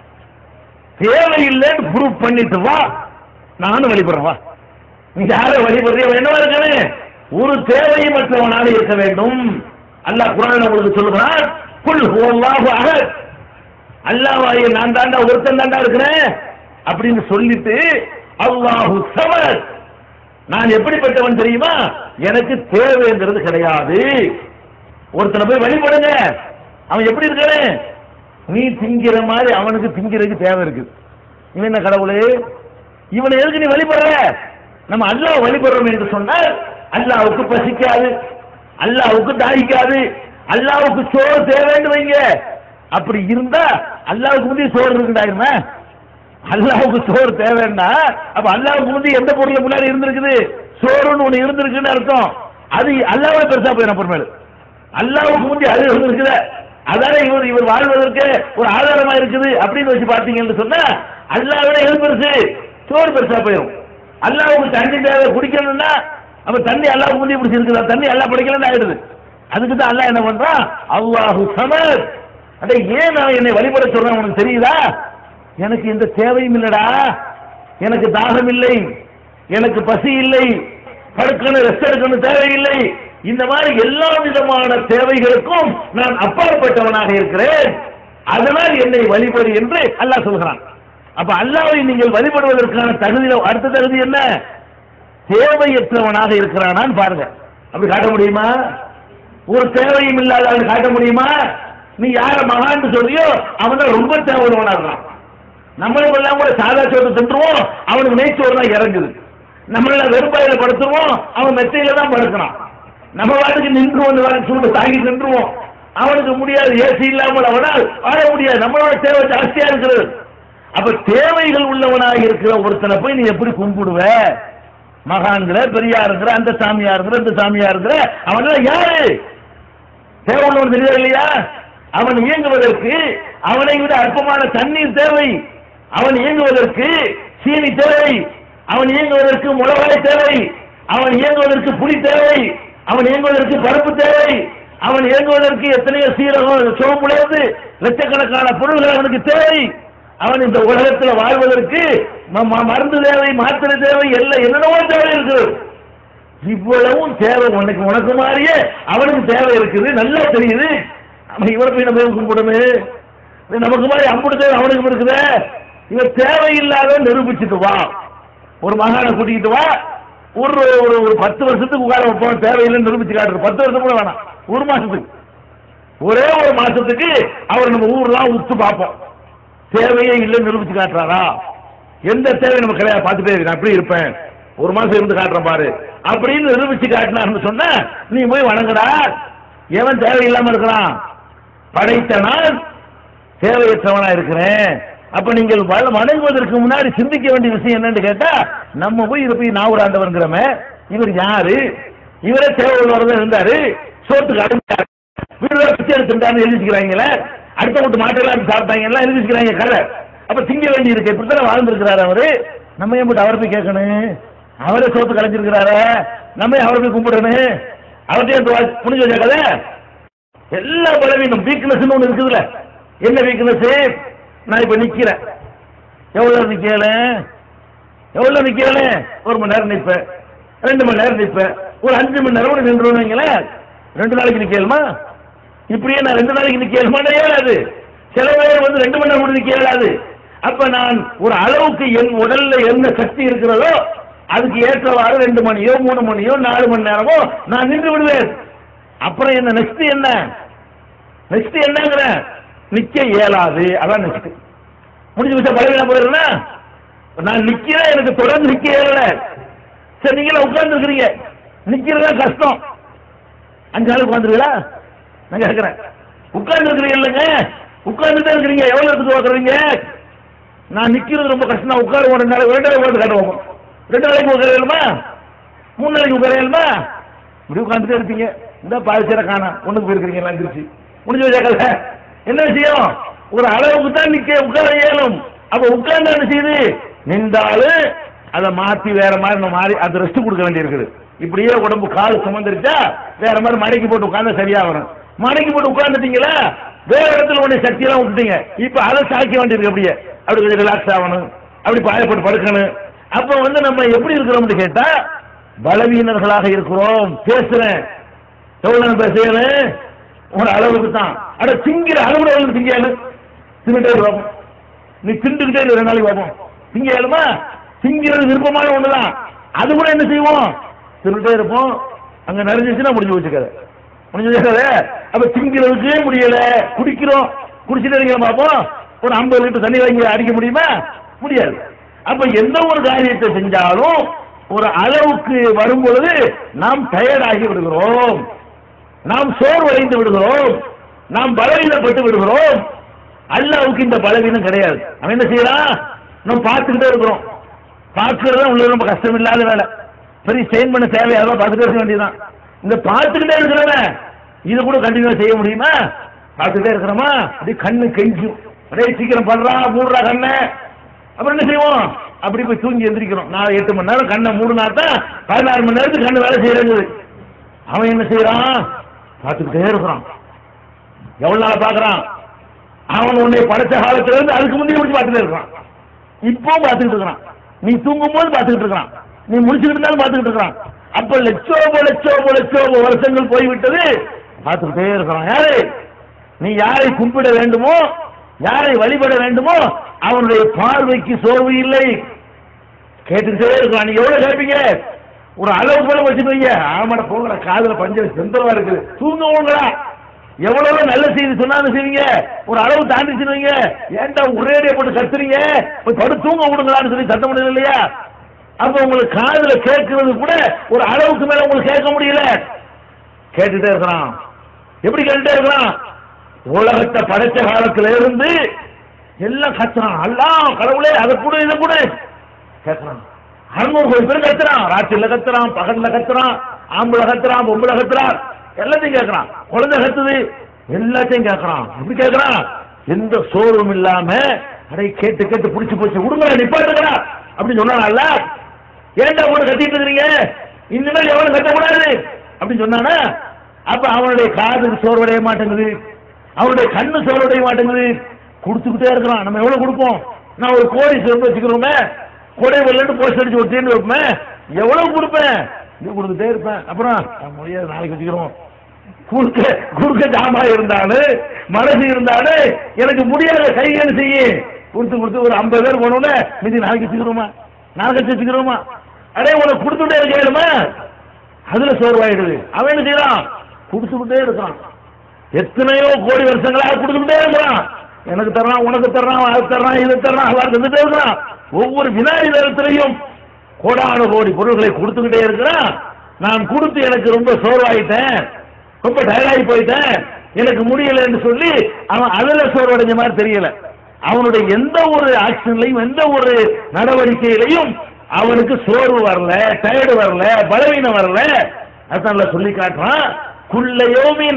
தேவை இல்லைன்னு ப்ரூவ் பண்ணிட்டு வா, நானும் வழிபடுறேன் வா. நீ யாரை வழிபடுறிய என்னவா இருக்கணும்? ஒரு தேவையும் மற்றவனாக இருக்க வேண்டும். அல்லாஹ் குர்ஆன்ல உங்களுக்கு சொல்லுகிறான், குல் ஹுவல்லாஹு அஹத், அல்லாஹ்வாயே நான் தாண்டா ஒருத்தன் தாண்டா இருக்கிறேன் அப்படின்னு சொல்லிட்டு அல்லாஹு ஸமத், நான் எப்படிப்பட்டவன் தெரியுமா, எனக்கு தேவைங்கிறது கிடையாது. ஒருத்தனை போய் வழிபடுங்க, அவன் எப்படி இருக்கானே, நீ திங்கிற மாதிரி அவனுக்கு திங்கிறதுக்கு தேவை இருக்கு. இவன் என்ன கடவுளே, இவனை எதுக்கு நீ வழிபடுற? நம்ம அல்லாஹ் வழிபடுறோம் என்று சொன்னால் அல்லாஹ்வுக்கு பசிக்காது, அல்லாஹ்வுக்கு தாகிக்காது, அல்லாஹ்வுக்கு சோறு தேவைன்னு வைங்க. அப்படி இருந்தா அல்லாஹ்வுக்கு முந்தைய சோறு இருக்குண்டாயிருமா? அல்லாஹ்வுக்கு சோறு தேவைன்னா அப்ப அல்லாஹ்வுக்கு முந்தைய எந்த பொருள் முன்னாடி இருந்திருக்குது? சோறுன்னு ஒண்ணு இருந்திருக்குன்னு அர்த்தம். அது அல்லாஹ்வை பெருசா போயிடும். அப்புறமேலு அல்லாஹ்வுக்கு முந்தைய அது இருக்குது, அதான இவர் இவர் வாழ்வதற்கு ஒரு ஆதாரமா இருக்குது அப்படின்னு வச்சு பார்த்தீங்கன்னு சொன்னா அல்லாஹ்விட எது பெருசு? சோறு பெருசா போயிடும். அல்லாஹ்வுக்கு தண்ணி தேவை குடிக்கணும்னா அப்ப தண்ணி அல்லாஹ்வுக்கு முந்தைய பிடிச்சி இருக்குதா? தண்ணி அல்லாஹ் படிக்கலன்னு ஆயிடுது. அதுக்கு தான் அல்லாஹ் என்ன பண்றான், அல்லாஹு ஸமத். அடே ஏன் நான் என்னை வழிபட சொல்றேன் உனக்கு தெரியுதா? எனக்கு எந்த தேவையும் இல்லடா, எனக்கு தாகம் இல்லை, எனக்கு பசி இல்லை, படுக்கணும் ரெஸ்ட் எடுக்கணும் தேவையில்லை. இந்த மாதிரி எல்லா விதமான தேவைகளுக்கும் நான் அப்பாற்பட்டவனாக இருக்கிறேன், அதனால் என்னை வழிபடு என்று அல்லாஹ் சொல்கிறான். அப்ப அல்லாஹ்வை நீங்கள் வழிபடுவதற்கான தகுதி, அடுத்த தகுதி என்ன? தேவையற்றவனாக இருக்கிறானான்னு பாருங்க. அப்படி காட்ட முடியுமா? ஒரு தேவையும் இல்லாத காட்ட முடியுமா? நீ யார மகான்னு சொல்றியோ அவன் தான் ரொம்ப தேவையுள்ளவனா இருக்கான். நம்மளுக்கு எல்லாம் கூட சாதா சோறு தின்றுவோம், அவனுக்கு நெய்ச்சோறு தான் இறங்குது. நம்மள வெறுப்பாயில படுத்துருவோம், அவன் மெத்தையில தான் படுக்கிறான். நம்ம வாட்டுக்கு நின்று வந்து வர சூடு தாங்கி நின்றுவோம், அவனுக்கு முடியாது. ஏசி இல்லாமல் அவனால் வாழ முடியாது. நம்மளோட தேவை ஜாஸ்தியா இருக்கிறது. அப்ப தேவைகள் உள்ளவனாக இருக்கிற ஒருத்தனை போய் நீ எப்படி கும்பிடுவ? மகான்கிற, பெரியாருங்கிற, அந்த சாமியாருங்கிற, இந்த சாமியாருங்கிற, அவன் யாரு? தேவை உள்ளவன் தெரியாது இல்லையா? அவன் இயங்குவதற்கு அவனை விட அற்பமான தண்ணீர் தேவை, அவன் இயங்குவதற்கு சீனி தேவை, அவன் இயங்குவதற்கு முளவாய் தேவை, அவன் இயங்குவதற்கு புளி தேவை, அவன் இயங்குவதற்கு பருப்பு தேவை, அவன் இயங்குவதற்கு எத்தனையோ சீரகம் சோம்புலேருந்து லட்சக்கணக்கான பொருள்கள் அவனுக்கு தேவை. அவன் இந்த உலகத்தில் வாழ்வதற்கு மருந்து தேவை, மாத்திரை தேவை, எல்லாம் என்னென்னவோ தேவை இருக்குது. இவ்வளவும் தேவை உனக்கு உனக்கு மாதிரியே அவனுக்கு தேவை இருக்குது, நல்லா தெரியுது. இவரை போய் நம்ம கும்பிடணும், நமக்கு மாதிரி அம்புட்டு தேவை அவனுக்கு இருக்குது. இவன் தேவையில்லாத நிரூபிச்சுட்டு வா, ஒரு மகானை கூட்டிக்கிட்டு வா, ஒரு ஒரு பத்து வருஷத்துக்கு உட்கார வைப்போம், தேவையில்லைன்னு நிரூபிச்சு காட்டுறது. பத்து வருஷம் கூட வேணாம், ஒரு மாசத்துக்கு, ஒரே ஒரு மாசத்துக்கு அவர் நம்ம ஊர்லாம் உத்து பார்ப்போம், தேவையே இல்லைன்னு நிரூபிச்சு காட்டுறாரா? எந்த தேவை நம்ம கிடையாது, பார்த்துட்டே நான் அப்படி இருப்பேன், ஒரு மாசம் இருந்து காட்டுறேன் பாரு அப்படின்னு நிரூபிச்சு காட்டினார்னு சொன்ன நீ போய் வணங்குடா. எவன் தேவையில்லாம இருக்கிறான்? படைத்த நான் தேவையற்றவனா இருக்கிறேன். அப்ப நீங்கள் வணங்குவதற்கு முன்னாடி சிந்திக்க வேண்டிய விஷயம் என்னன்னு கேட்டா, நம்ம போய் இதை போய் நாவூராண்டவர்ங்கிறமே, இவர் யாரு? இவரே தேவை உள்ளவர்தான் இருந்தாரு, சோத்துக்கு அடைஞ்சாரு, வீடு பிச்சை எடுத்துட்டாரு எழுதிக்கிறாங்களே, அடுத்த வீட்டு மாட்டெல்லாம் சாப்பிட்டாங்க எல்லாம் எழுதிக்கிறாங்க கதை. அப்ப திங்க வேண்டி இருக்கு, இப்படித்தானே வாழ்ந்துருக்கிறாரு அவரு. நம்ம ஏன் போட்டு அவரை போய் கேட்கணும்? அவரே சோத்து கலைஞ்சிருக்கிறாரு, நம்ம அவரை போய் கும்பிடணும்? அவர்கிட்ட புனிஞ்ச வச்ச கதை. எல்லா பலவீனம் வீக்னஸ் ஒண்ணு இருக்குதுல்ல. என்ன வீக்னஸ்? நான் இப்ப நிக்கிறேன், எவ்வளவு நிக்கல எவ்வளவு நிக்கல ஒரு மணி நேரம் நிற்பேன், ரெண்டு மணி நேரம் நிற்பேன், ஒரு அஞ்சு மணி நேரம் கூட நின்றுவீங்களேன். ரெண்டு நாளைக்கு நிக்கலுமா? இப்படியே நான் ரெண்டு நாளைக்கு நிக்க இயலாது. சில பேர் வந்து ரெண்டு மணி நேரம் கூட நிக்க இயலாது. அப்ப நான் ஒரு அளவுக்கு என் உடல்ல என்ன சக்தி இருக்கிறதோ அதுக்கு ஏற்றவாறு ரெண்டு மணியோ மூணு மணியோ நாலு மணி நேரமோ நான் நின்று விடுவேன். அப்புறம் என்ன நெக்ஸ்ட் என்ன நெக்ஸ்ட் என்னங்கிற நிக்க இயலாது. அதான் நெக்ஸ்ட் முடிஞ்சு வச்சா பழகினா போயிருந்தா நான் நிக்கிறேன், எனக்கு தொடர்ந்து நிக்க இயல. சரி, நீங்களா உட்கார்ந்து இருக்கிறீங்க, நிக்கிறதா கஷ்டம், அஞ்சு நாள் உட்காந்துருவீங்களா? நான் கேட்கிறேன், உட்கார்ந்து இருக்கிறீங்க இல்லைங்க, உட்கார்ந்துட்டே இருக்கிறீங்க, எவ்வளவு எடுத்து உட்காருவீங்க? நான் நிக்கிறது ரொம்ப கஷ்டம், உட்காருவோம், ரெண்டு நாளைக்கு ரெண்டு நாளைக்கு உட்காந்து காட்டுவோம், ரெண்டு நாளைக்கு உட்காரலுமா, மூணு நாளைக்கு உட்காரலுமா, இப்படி உட்காந்துட்டே இருப்பீங்க. இந்த பாதிச்சேர காணா ஒண்ணுக்கு போயிருக்கிறீங்க, எல்லாம் திருச்சி முடிஞ்சு வச்சாக்கல. என்ன விஷயம்? ஒரு அளவுக்கு தான் நிக்க உட்கார இயலும். அப்ப உட்கார்ந்து என்ன செய்யுது? நின்றாலும் அதை மாத்தி வேற மாதிரி மாறி அது ரெஸ்ட் கொடுக்க வேண்டியிருக்குது. இப்படியே உடம்பு கால் சுமந்துருச்சா வேற மாதிரி மடக்கி போட்டு உட்கார்ந்தா சரியா வரும். மடக்கி போட்டு உட்கார்ந்துட்டீங்களா வேற இடத்துல உடைய சக்தியெல்லாம் விட்டுட்டீங்க. இப்ப அதை சாய்க்க வேண்டியிருக்கு. அப்படியே அப்படி கொஞ்சம் ரிலாக்ஸ் ஆகணும், அப்படி பாயப்பட்டு படுக்கணும். அப்ப வந்து நம்ம எப்படி இருக்கிறோம்னு கேட்டா பலவீனர்களாக இருக்கிறோம். பேசுறேன் எவ்வளவு பேசுறேன் ஒரு அளவுக்கு தான். அட திங்கிற அளவுல திங்காது தின்னுட்டே இருப்போம். நீ திண்டுகிட்டே இரு ரெண்டு நாளைக்கு பார்ப்போம். திங்காலுமா திங்கிறது விருப்பமான ஒண்ணுதான். அது கூட என்ன செய்வோம் தின்னுட்டே இருப்போம். அங்க நிறைஞ்சிச்சுன்னா முடிஞ்சு வச்சுக்காது முடிஞ்சு வச்சுக்காது. அப்ப திங்கிறதுக்கே முடியல. குடிக்கிறோம் குடிச்சிட்டு இருக்க பார்ப்போம். ஒரு ஐம்பது லிட்டர் தண்ணி வாங்கி அடிக்க முடியுமா? முடியாது. அப்ப எந்த ஒரு காரியத்தை செஞ்சாலும் ஒரு அளவுக்கு வரும் பொழுது நாம் டயர்டாகி விடுகிறோம், நாம் சோர்வடைந்து விடுகிறோம், நாம் பலவீனப்பட்டு விடுகிறோம். அல்லாஹ்வுக்கு இந்த பலவீனம் கிடையாது. அவன் என்ன செய்யறான்? நம்ம பார்த்துக்கிட்டே இருக்கிறோம். பார்க்கறது உள்ள ரொம்ப கஷ்டம் இல்லாத வேலை. பெரிய ஸ்டெயின் பண்ண தேவையாக பார்த்துட்டே இருக்க வேண்டியதான். இந்த பார்த்துக்கிட்டே இருக்கிறவன் இது கூட கண்டினியூ செய்ய முடியுமா? பார்த்துக்கிட்டே இருக்கிறோமா அப்படி கண்ணு கெஞ்சும். அதே சீக்கிரம் பண்றா மூடுறா கண்ணை. அப்புறம் என்ன செய்வோம்? அப்படி போய் தூங்கி எந்திரிக்கிறோம். நாலு எட்டு மணி நேரம் கண்ணை மூடுனா தான் பதினாறு மணி நேரத்துக்கு கண்ணு வேலை செய்யறது. அவன் என்ன செய்யறான்? பார்த்துக்கிட்டே இருக்கிறான். எவ்வளவு நாள பாக்குறான்? அவன் உன்னை படைச்ச காலத்துல இருந்து அதுக்கு முந்தைய முடிச்சு பார்த்துட்டு இருக்கிறான். இப்போ பார்த்துக்கிட்டு இருக்கிறான். நீ தூங்கும் போது பார்த்துக்கிட்டு இருக்கிறான். நீ முடிச்சுக்கிட்டு இருந்தாலும் பார்த்துக்கிட்டு இருக்கிறான். அப்ப லட்சோபோ லட்சோபோ லட்சோபோ வருஷங்கள் போய்விட்டது. பார்த்துக்கிட்டே இருக்கிறான். யாரு? நீ யாரை கும்பிட வேண்டுமோ யாரை வழிபட வேண்டுமோ அவனுடைய பார்வைக்கு சோர்வு இல்லை. கேட்டுக்கிட்டே இருக்கலாம். நீங்க எவ்வளவு கேட்பீங்க? ஒரு அளவு போல வச்சுக்கோங்க. ஆமாட போங்கடா காதுல பஞ்ச செந்தரவா இருக்குது தூங்குவோங்களா? எவ்வளவு நல்ல செய்தி சொன்னாலும் செய்வீங்க. ஒரு அளவு தாண்டிச்சுவீங்க. ஏன்டா ஒரேடியா போட்டு கத்துறீங்க? போய் படு தூங்க விடுங்களான்னு சொல்லி சத்தம் முடியல இல்லையா? அப்ப உங்களுக்கு காதுல கேட்கறது கூட ஒரு அளவுக்கு மேல உங்களுக்கு கேட்க முடியல. கேட்டுட்டே இருக்கிறான். எப்படி கேட்டுட்டே இருக்கிறான்? உலகத்தை படைச்ச காலத்துல இருந்து எல்லாம் கத்துறான். எல்லாம் கடவுளே அதை கூட இதை கூட கேட்கறான். அறுநூறு கோடி பேர் கத்துறான். ராத்திரில கத்துறான், பகல்ல கத்துறான், ஆம்பளை கத்துறான், பொம்பளை கத்துறான், எல்லாத்தையும் கேட்கறான். குழந்தை கத்துது, எல்லாத்தையும் கேட்கறான். எப்படி கேட்கறான்? எந்த சோர்வும் இல்லாம அதை கேட்டு கேட்டு பிடிச்சு போச்சு விடுங்க நிப்பாட்டுக்கிறா அப்படின்னு சொன்னானல்ல. ஏன்டா கூட கத்திட்டு இருக்கிறீங்க? இனிமேல் எவனும் கத்தக்கூடாது அப்படின்னு சொன்னானா? அப்ப அவனுடைய காது சோர்வடைய மாட்டேங்குது, அவனுடைய கண்ணு சோர்வடைய மாட்டேங்குது. கொடுத்துக்கிட்டே இருக்கிறான். நம்ம எவ்வளவு கொடுப்போம்? நான் ஒரு கோடி சேர்ந்து வச்சுக்கிறோமே, கோடை வெள்ளன்னு போஸ்ட் அடிச்சு ஒரு தேர்ந்து வைப்பேன். எவ்வளவு கொடுப்பேன்? இது கொடுத்துட்டே இருப்பேன். அப்புறம் முடியாது நாளைக்கு வச்சுக்கிறோம். குறுக்க குறுக்க ஜாமா இருந்தாலும் மனசு இருந்தாலும் எனக்கு முடியாத கைகள் செய்ய கொடுத்து கொடுத்து ஒரு ஐம்பது பேர் போனோன்னு மீதி நாளைக்கு வச்சுக்கிறோமா நாளைக்கு வச்சுக்கிறோமா? அடே உனக்கு கொடுத்துட்டே இருக்கேனுமா? அதுல சோர்வாயிடுது. அவன் என்ன செய்யறான்? கொடுத்துக்கிட்டே இருக்கான். எத்தனையோ கோடி வருஷங்களாக கொடுத்துக்கிட்டே இருக்கிறான். எனக்கு தர்றான், உனக்கு தர்றான், அது தர்றான், இது தர்றான், அவர் தந்துட்டே இருக்கிறான். ஒவ்வொரு வினாடி நேரத்திலையும் கோடான கோடி பொருள்களை கொடுத்துக்கிட்டே இருக்கிறான். நான் கொடுத்து எனக்கு ரொம்ப சோர்வாயிட்டேன், ரொம்ப டயர்டாகி போயிட்டேன், எனக்கு முடியல என்று சொல்லி அவன் அதுல சோர்வடைஞ்ச மாதிரி தெரியல. அவனுடைய எந்த ஒரு ஆக்ஷன்லையும் எந்த ஒரு நடவடிக்கையிலையும் அவனுக்கு சோர்வு வரல, டயர்டு வரல, பலவீனம் வரல. அதான் சொல்லி காட்டுறான். குல்லையோமின்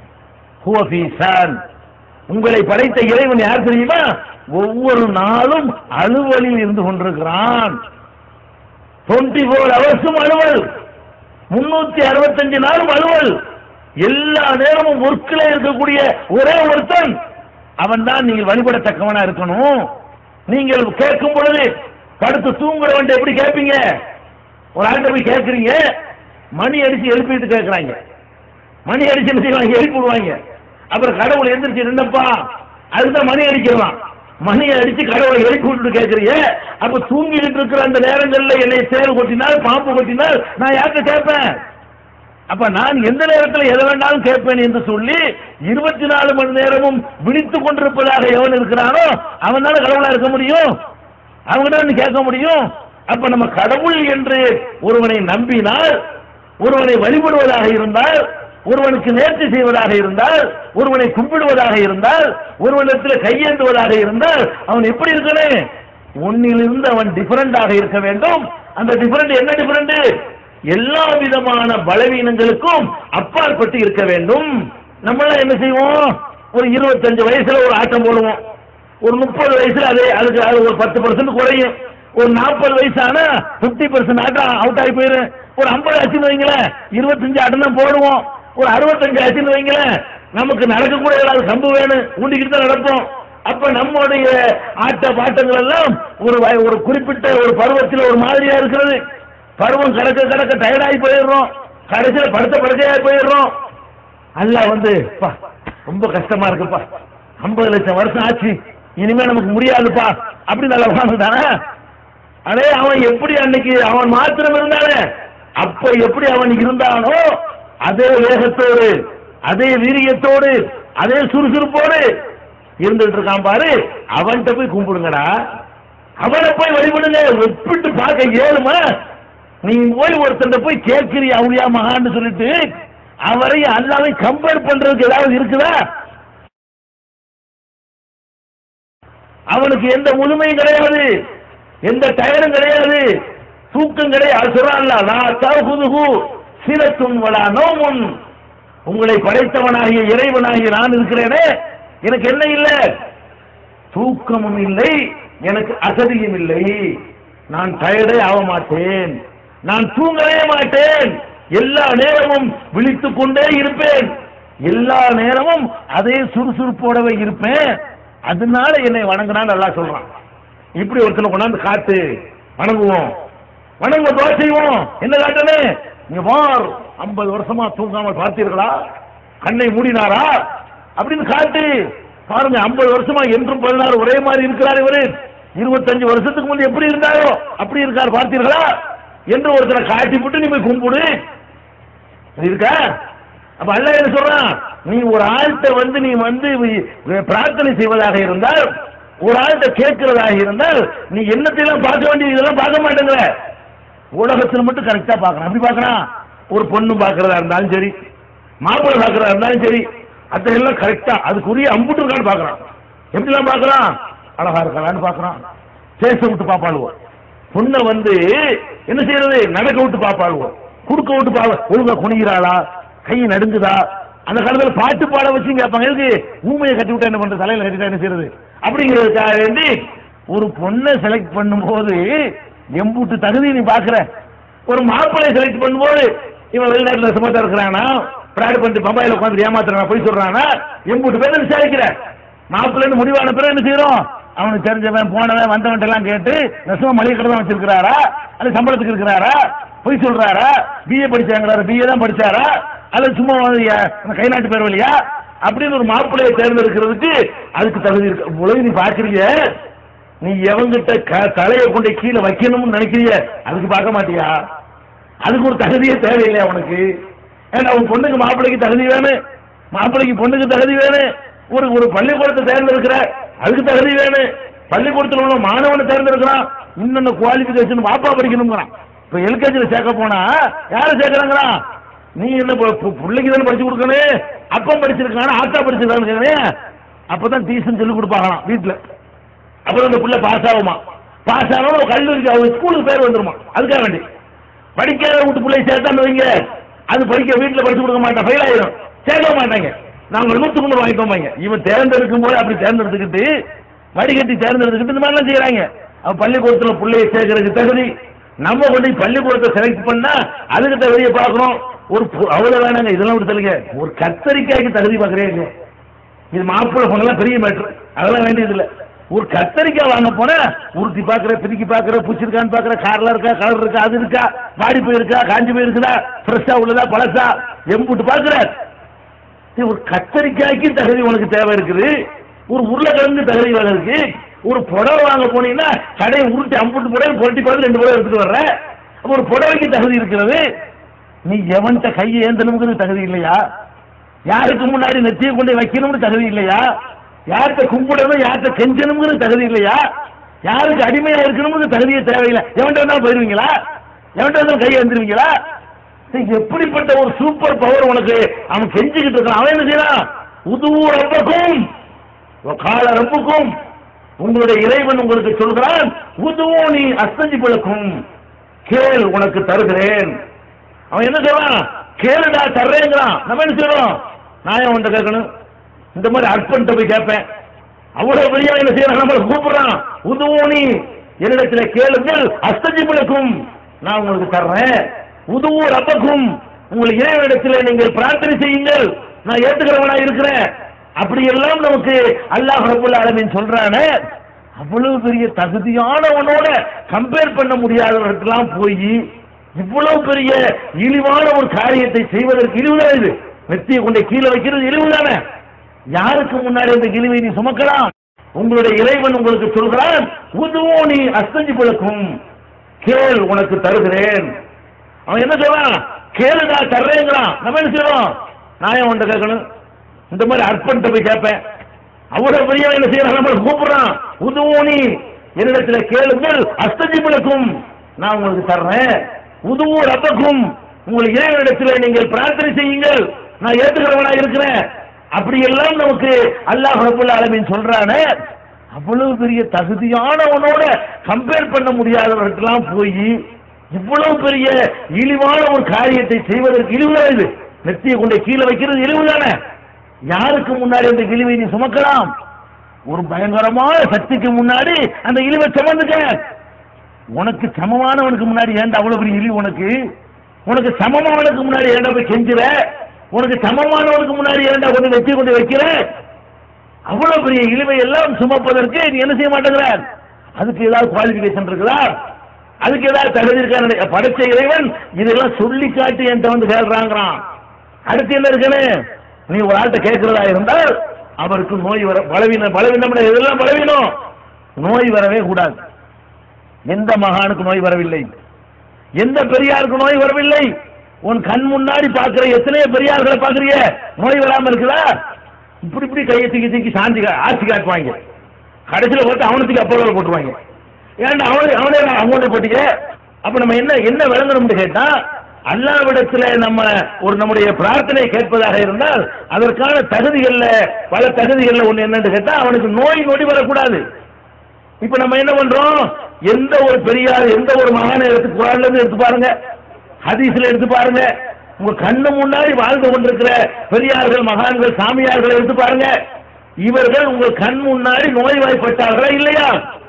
உங்களை படைத்த இறைவன் யார் தெரியுமா? ஒவ்வொரு நாளும் அலுவலில் இருந்து கொண்டிருக்கிறான். டுவெண்ட்டி போர் ஹவர்ஸும் அலுவல், முன்னூத்தி அறுபத்தஞ்சு நாளும் அலுவல். எல்லா நேரமும் ஒர்க்கில் இருக்கக்கூடிய ஒரே ஒருத்தன் அவன் தான் நீங்கள் வழிபடத்தக்கவனா இருக்கணும். நீங்கள் கேட்கும் பொழுது படுத்து தூங்குற வேண்டிய எப்படி கேட்பீங்க? ஒரு ஆள்கிட்ட போய் கேட்கறீங்க, மணி அடிச்சு எழுப்பிட்டு கேட்கறாங்க. மணி அடிச்சு என்ன செய்வாங்க? எழுப்பி விடுவாங்க. அப்புறம் கடவுள் எந்திரிச்சு நின்னப்பா அதுதான் மணி அடிக்கலாம். மணி அடிச்சு கடவுளை எழுப்பி விட்டு கேட்கறீங்க. அப்ப தூங்கிட்டு இருக்கிற அந்த நேரங்கள்ல என்னை சேர் கொட்டினால் பாம்பு கொட்டினால் நான் யார்கிட்ட கேட்பேன்? அப்ப நான் எந்த நேரத்தில் எதை வேண்டாலும் கேட்பேன் என்று சொல்லி இருபத்தி நாலு மணி நேரமும் விழித்துக் கொண்டிருப்பதாக எவன் இருக்கிறானோ அவன் தானே கடவுளா இருக்க முடியும், அவங்க தான் கேட்க முடியும். அப்ப நம்ம கடவுள் என்று ஒருவனை நம்பினால், ஒருவனை வழிபடுவதாக இருந்தால், ஒருவனுக்கு நேர்ச்சி செய்வதாக இருந்தால், ஒருவனை கும்பிடுவதாக இருந்தால், ஒருவனிடத்தில் கையேந்துவதாக இருந்தால் அவன் எப்படி இருக்கணும்? ஒன்னிலிருந்து அவன் டிஃபரெண்டாக இருக்க வேண்டும். அந்த டிஃபரெண்ட் என்ன டிஃபரெண்ட்? எல்லா விதமான பலவீனங்களுக்கும் அப்பாற்பட்டு இருக்க வேண்டும். நம்மள என்ன செய்வோம்? ஒரு இருபத்தஞ்சு வயசுல ஒரு ஆட்டம் போடுவோம், ஒரு முப்பது வயசுல அதே அதுக்கு அது ஒரு பத்து பர்சன்ட் குறையும், ஒரு நாற்பது வயசான பிப்டி பர்சன்ட் ஆட்டம் அவுட் ஆகி போயிரு. ஒரு ஐம்பது ஆச்சுன்னு வைங்களேன், இருபத்தஞ்சு ஆட்டம் தான் போடுவோம். ஒரு அறுபத்தஞ்சு ஆச்சுன்னு வைங்களேன், நமக்கு நடக்க கூட ஏதாவது கம்பு வேணும், ஊண்டிக்கிட்டு தான் நடப்போம். அப்ப நம்முடைய ஆட்ட பாட்டங்கள் எல்லாம் ஒரு ஒரு குறிப்பிட்ட ஒரு பருவத்தில் ஒரு மாதிரியா இருக்கிறது. பருவம் கடக்க கடக்க டயர்டாகி போயிடுறோம், கடைசியில் படுத்த படுக்கையாகி போயிடுறோம். அல்லாஹ் வந்து ரொம்ப கஷ்டமா இருக்குப்பா, ஐம்பது லட்சம் வருஷம் ஆச்சு, இனிமே நமக்கு முடியாதுப்பா அப்படி நல்லா உட்காந்துட்டானே. அதே அவன் எப்படி அன்னைக்கு அவன் மாத்திரம் இருந்தானே, அப்ப எப்படி அவன் இருந்தானோ அதே வேகத்தோடு, அதே வீரியத்தோடு, அதே சுறுசுறுப்போடு இருந்துட்டு இருக்கான் பாரு. அவன்கிட்ட போய் கும்பிடுங்கடா, அவனை போய் வழிபடுங்க. ஒப்பிட்டு பார்க்க ஏழுமா? நீ போய் ஒருத்தன் போய் கேட்கிறிய அவளியா மகான்னு சொல்லிட்டு அவரை அல்லாவை கம்பேர் பண்றதுக்கு ஏதாவது இருக்குதா? அவனுக்கு எந்த முழுமையும் கிடையாது, எந்த டயரும் கிடையாது, தூக்கம் கிடையாது. சிலத்தும் வலா நோமுன், உங்களை படைத்தவனாகிய இறைவனாகிய நான் இருக்கிறேனே, எனக்கு என்ன இல்லை? தூக்கமும் இல்லை, எனக்கு அசதியும் இல்லை. நான் டயர்டே ஆக மாட்டேன், நான் தூங்கவே மாட்டேன், எல்லா நேரமும் விழித்துக் கொண்டே இருப்பேன், எல்லா நேரமும் அதே சுறுசுறுப்போடவே இருப்பேன். அதனால என்னை வணங்கினான்னு அல்லாஹ் சொல்றான். இப்படி ஒருத்தனை கொண்டாந்து காட்டு, வணங்குவோம், வணங்க துவா செய்வோம். என்ன காட்டனே? நீங்க பார், ஐம்பது வருஷமா தூங்காமல் பார்த்தீர்களா, கண்ணை மூடினாரா அப்படின்னு காட்டு. பாருங்க, ஐம்பது வருஷமா என்றும் பதினாறு ஒரே மாதிரி இருக்கிறார் இவரு. இருபத்தஞ்சு வருஷத்துக்கு முன்பு எப்படி இருந்தாரோ அப்படி இருக்கார், பார்த்தீர்களா என்று ஒருத்தரை காட்டி விட்டு நீ போய் கும்பிடு இருக்கா. அப்ப அல்லாஹ் என்ன சொல்றான்? நீ ஒரு ஆள்கிட்ட வந்து நீ வந்து பிரார்த்தனை செய்வதாக இருந்தால், ஒரு ஆள்கிட்ட கேட்கிறதாக இருந்தால், நீ என்னத்தையெல்லாம் பார்க்க வேண்டியது இதெல்லாம் பார்க்க மாட்டேங்கிற. உலகத்தில் மட்டும் கரெக்டா பார்க்கணும். அப்படி பார்க்கறான். ஒரு பொண்ணு பார்க்கறதா இருந்தாலும் சரி, மாப்பிள்ளை பார்க்கறதா இருந்தாலும் சரி, அதெல்லாம் கரெக்டா அதுக்குரிய அம்புட்டு இருக்கான்னு பார்க்கறான். எப்படிலாம் பார்க்கறான்? அழகா இருக்கான்னு பார்க்கறான், பேச விட்டு பாப்பாளுவோம். பொண்ணை வந்து என்ன செய்யறது? நடக்க விட்டு பாப்பாளுவோம், குடுக்க விட்டு பா, ஒழுங்கா குனிகிறாளா, கை நடுங்குதா. அந்த காலத்தில் பாட்டு பாட வச்சு கேட்பாங்க, எதுக்கு? ஊமையை கட்டி விட்டா என்ன பண்றது, தலையில கட்டிட்டா என்ன செய்யறது அப்படிங்கிறதுக்காக வேண்டி ஒரு பொண்ணை செலக்ட் பண்ணும்போது எம்பூட்டு தகுதி நீ பாக்குற. ஒரு மாப்பிள்ளையை செலக்ட் பண்ணும்போது இவன் வெளிநாட்டுல சுமத்தா இருக்கிறானா, பிராட் பண்ணிட்டு பம்பாயில உட்காந்து ஏமாத்துறானா, போய் சொல்றானா, எம்பூட்டு பேர் விசாரிக்கிற. மாப்பிள்ளைன்னு முடிவான பிறகு என்ன செய்யறோம்? அவனுக்கு தெரிஞ்சவன் போனவன் வந்தவன் எல்லாம் கேட்டு நெசமா மளிகை கடை தான் வச்சிருக்கிறாரா, அல்ல சம்பளத்துக்கு இருக்கிறாரா, போய் சொல்றாரா, பிஏ படிச்சாங்கிறாரு, பிஏ தான் படிச்சாரா, அல்லது சும்மா கை நாட்டு பேர் வழியா அப்படின்னு ஒரு மாப்பிள்ளையை தேர்ந்தெடுக்கிறதுக்கு அதுக்கு தகுதி இருக்கு. உலக நீ பாக்குறீங்க, நீ எவங்கிட்ட தலையை கொண்டு கீழே வைக்கணும்னு நினைக்கிறீங்க, அதுக்கு பார்க்க மாட்டியா? அதுக்கு ஒரு தகுதியே தேவையில்லையா உனக்கு? ஏன்னா உன் பொண்ணுக்கு மாப்பிள்ளைக்கு தகுதி வேணும், மாப்பிள்ளைக்கு பொண்ணுக்கு தகுதி வேணும். ஒரு ஒரு பள்ளிக்கூடத்தை தேர்ந்தெடுக்கிற, அதுக்கு தகுதி வேணும். பள்ளிக்கூடத்தில் உள்ள மாணவனை தேர்ந்தெடுக்கிறான், இன்னொன்னு குவாலிபிகேஷன் பாப்பா படிக்கணுங்கிறான். இப்ப எல்கேஜில சேர்க்க போனா யாரை சேர்க்கிறாங்கிறான்? நீ என்ன பிள்ளைக்கு தானே படிச்சு கொடுக்கணும், அப்பம் படிச்சிருக்கான ஆத்தா படிச்சிருக்கான்னு, அப்பதான் டீசன் சொல்லி கொடுப்பாங்களாம் வீட்டுல. அப்புறம் அந்த பிள்ளை பாஸ் ஆகுமா, பாஸ் ஆகணும் கல்லூரிக்கு அவங்க ஸ்கூலுக்கு பேர் வந்துருமா. அதுக்காக வேண்டி படிக்காத வீட்டு பிள்ளை சேர்த்தான்னு வைங்க, அது படிக்க வீட்டுல படிச்சு கொடுக்க மாட்டான், ஃபெயில் ஆயிடும், சேர்க்க மாட்டாங்க. நாங்க நூத்துக்கு நூறு வாங்கிக்கோமாங்க. இவன் தேர்ந்தெடுக்கும் போது அப்படி தேர்ந்தெடுத்துக்கிட்டு வடிகட்டி தேர்ந்தெடுத்துக்கிட்டு இந்த மாதிரிலாம் செய்யறாங்க. அவன் பள்ளிக்கூடத்துல பிள்ளையை சேர்க்கறதுக்கு தகுதி. நம்ம கொண்டு பள்ளிக்கூடத்தை செலக்ட் பண்ணா அதுக்கு தகுதியை பார்க்கணும். ஒரு அவ்வளவு வேணாங்க, இதெல்லாம் ஒரு தகுதிங்க. ஒரு கத்தரிக்காய்க்கு தகுதி பார்க்கறீங்க, இது மாப்பிள்ளை பொண்ணெல்லாம் பெரிய மேட்ரு, அதெல்லாம் வேண்டியது இல்லை. ஒரு கத்தரிக்காய் வாங்க போனா உருட்டி பாக்குற, பிரிக்கி பாக்குற, பூச்சிருக்கான்னு பாக்குற, கார்ல இருக்கா, கலர் இருக்கா, அது இருக்கா, வாடி போயிருக்கா, காஞ்சி போயிருக்குதா, ஃப்ரெஷ்ஷா உள்ளதா, பழசா, எம்புட்டு பாக்குற. ஒரு கத்தரிக்காய்க்கு தகுதி உனக்கு தேவை இருக்குது, ஒரு உருளைக்கிழங்கு தகுதி வேலை இருக்கு. ஒரு புடவை வாங்க போனீங்கன்னா கடையை உருட்டி அம்புட்டு புடவை புரட்டி பார்த்து ரெண்டு புடவை எடுத்துட்டு வர்ற, ஒரு புடவைக்கு தகுதி இருக்கிறது. நீ எவன்கிட்ட கையை ஏந்தனுங்கிறது தகுதி இல்லையா? யாருக்கு முன்னாடி நெத்தியை கொண்டு வைக்கணும்னு தகுதி இல்லையா? யார்கிட்ட கும்பிடணும், யார்கிட்ட கெஞ்சணுங்கிறது தகுதி இல்லையா? யாருக்கு அடிமையா இருக்கணும்னு தகுதியே தேவையில்லை. எவன்கிட்ட வந்தாலும் போயிருவீங்களா? எவன்கிட்ட வந்தாலும் கையை எழுந்திருவீங்களா? எப்படிப்பட்ட ஒரு சூப்பர் பவர் உனக்கு அவன் கெஞ்சிக்கிட்டு இருக்கான். அவன் என்ன செய்யறான்? உதுவு ரப்பக்கும் கால ரப்புக்கும், உங்களுடைய இறைவன் உங்களுக்கு சொல்கிறான், உதுவு நீ அஸ்தஞ்சி பழக்கும், கேள் உனக்கு தருகிறேன். அவன் என்ன சொல்றான்? கேளுடா தர்றேங்கிறான். நம்ம என்ன செய்யறோம்? நான் அவன் கேட்கணும், இந்த மாதிரி அர்ப்பணிட்ட போய் கேட்பேன். அவ்வளவு பெரிய என்ன செய்யறான்? நம்மளை கூப்பிடுறான், உதுவு நீ என்னிடத்தில் கேளுங்கள் அஸ்தஜிபுலக்கும் நான் உங்களுக்கு தர்றேன். உதுவு ரப்பக்கும் உங்கள் இறைவனிடத்தில் நீங்கள் பிரார்த்தனை செய்யுங்கள் நான் ஏத்துக்கிறவனா இருக்கிறேன். அப்படி எல்லாம் நமக்கு அல்லாஹ் ரப்பல் ஆலமீன் சொல்றானே, அவ்வளவு பெரிய தகுதியானவனோட கம்பேர் பண்ண முடியாதவர்களுக்கெல்லாம் போய் இவ்வளவு பெரிய இழிவான ஒரு காரியத்தை செய்வதற்கு இழிவுதான். இது வெற்றியை கொண்டு கீழே வைக்கிறது இழிவுதானே. யாருக்கு முன்னாடி இந்த இழிவை நீ சுமக்கலாம்? உங்களுடைய இறைவன் உங்களுக்கு சொல்கிறான், உதுவோனி அஸ்தஜிபுலக்கும் கேள் உனக்கு தருகிறேன். அவன் என்ன சொல்றான்? கேளுடா தர்றேங்கிறான். நம்ம என்ன செய்யறோம்? நான் ஏன் உன்ட்ட கேட்கணும்? இந்த மாதிரி அர்ப்பணிட்ட போய் கேட்பேன். அவ்வளவு பெரிய என்ன செய்யறான்? நம்ம கூப்பிடுறான், உதுவோனி என்னிடத்தில் கேளுங்கள் அஸ்தஜிபுலக்கும் நான் உங்களுக்கு தர்றேன். உதுவு ரப்பக்கும் உங்கள் இறைவனிடத்தில் நீங்கள் பிரார்த்தனை செய்யுங்கள் நான் ஏத்துக்கிறவனா இருக்கிறேன். அப்படி எல்லாம் நமக்கு அல்லாஹ் ரப்பல் ஆலமீன் சொல்றானே, அவ்வளவு பெரிய தகுதியானவனோட கம்பேர் பண்ண முடியாதவர்களுக்கெல்லாம் போய் இவ்வளவு பெரிய இழிவான ஒரு காரியத்தை செய்வதற்கு இழிவுதான். இது நெத்தியை கொண்டு கீழே வைக்கிறது இழிவுதானே. யாருக்கு முன்னாடி அந்த இழிவை நீ சுமக்கலாம்? ஒரு பயங்கரமான சக்திக்கு முன்னாடி அந்த இழிவை சுமந்துக்க. உனக்கு சமமானவனுக்கு முன்னாடி ஏன்டா அவ்வளவு பெரிய இழிவு? உனக்கு உனக்கு சமமானவனுக்கு முன்னாடி ஏன்டா போய் கெஞ்சுற? உனக்கு சமமானவனுக்கு முன்னாடி ஏன்டா கொண்டு வெற்றி கொண்டு வைக்கிற? அவ்வளவு பெரிய இழிவை எல்லாம் சுமப்பதற்கு நீ என்ன செய்ய மாட்டேங்கிற? அதுக்கு ஏதாவது குவாலிபிகேஷன் இருக்குதா? அதுக்கு ஏதாவது தகுதி இருக்கா? படைச்ச இறைவன் இதெல்லாம் சொல்லி காட்டி என்கிட்ட வந்து கேள்றாங்கிறான். அடுத்து என்ன இருக்குன்னு நீ ஒரு ஆள்கிட்ட கேட்கிறதா இருந்தால் அவருக்கு நோய் வர பலவீனம் பலவீனம் இதெல்லாம் பலவீனம். நோய் வரவே கூடாது. எந்த மகானுக்கு நோய் வரவில்லை, எந்த பெரியாருக்கு நோய் வரவில்லை. உன் கண் முன்னாடி பார்க்கிற எத்தனையோ பெரியார்களை பார்க்கறிய, நோய் வராம இருக்குதா? இப்படி இப்படி கையை தூக்கி தூக்கி சாந்தி ஆட்சி காட்டுவாங்க. கடைசியில் போட்டு அவனுக்கு அப்போ போட்டுருவாங்க. ஏன்டா அவனே அவனே அவங்கள போட்டீங்க. அப்ப நம்ம என்ன என்ன விளங்கணும்னு கேட்டா, அல்லாஹ்விடத்துல நம்ம ஒரு நம்முடைய பிரார்த்தனை கேட்பதாக இருந்தால் அதற்கான தகுதிகள்ல பல தகுதிகள்ல ஒண்ணு என்னன்னு கேட்டா, அவனுக்கு நோய் நொடி வரக்கூடாது. இப்ப நம்ம என்ன பண்றோம்? எந்த ஒரு பெரியார் எந்த ஒரு மகானை எடுத்து குரான்ல இருந்து எடுத்து பாருங்க, ஹதீஸ்ல எடுத்து பாருங்க, உங்க கண்ணு முன்னாடி வாழ்ந்து கொண்டிருக்கிற பெரியார்கள் மகான்கள் சாமியார்களை எடுத்து பாருங்க. இவர்கள் உங்க கண் முன்னாடி நோய்வாய்ப்பட்டார்களா இல்லையா?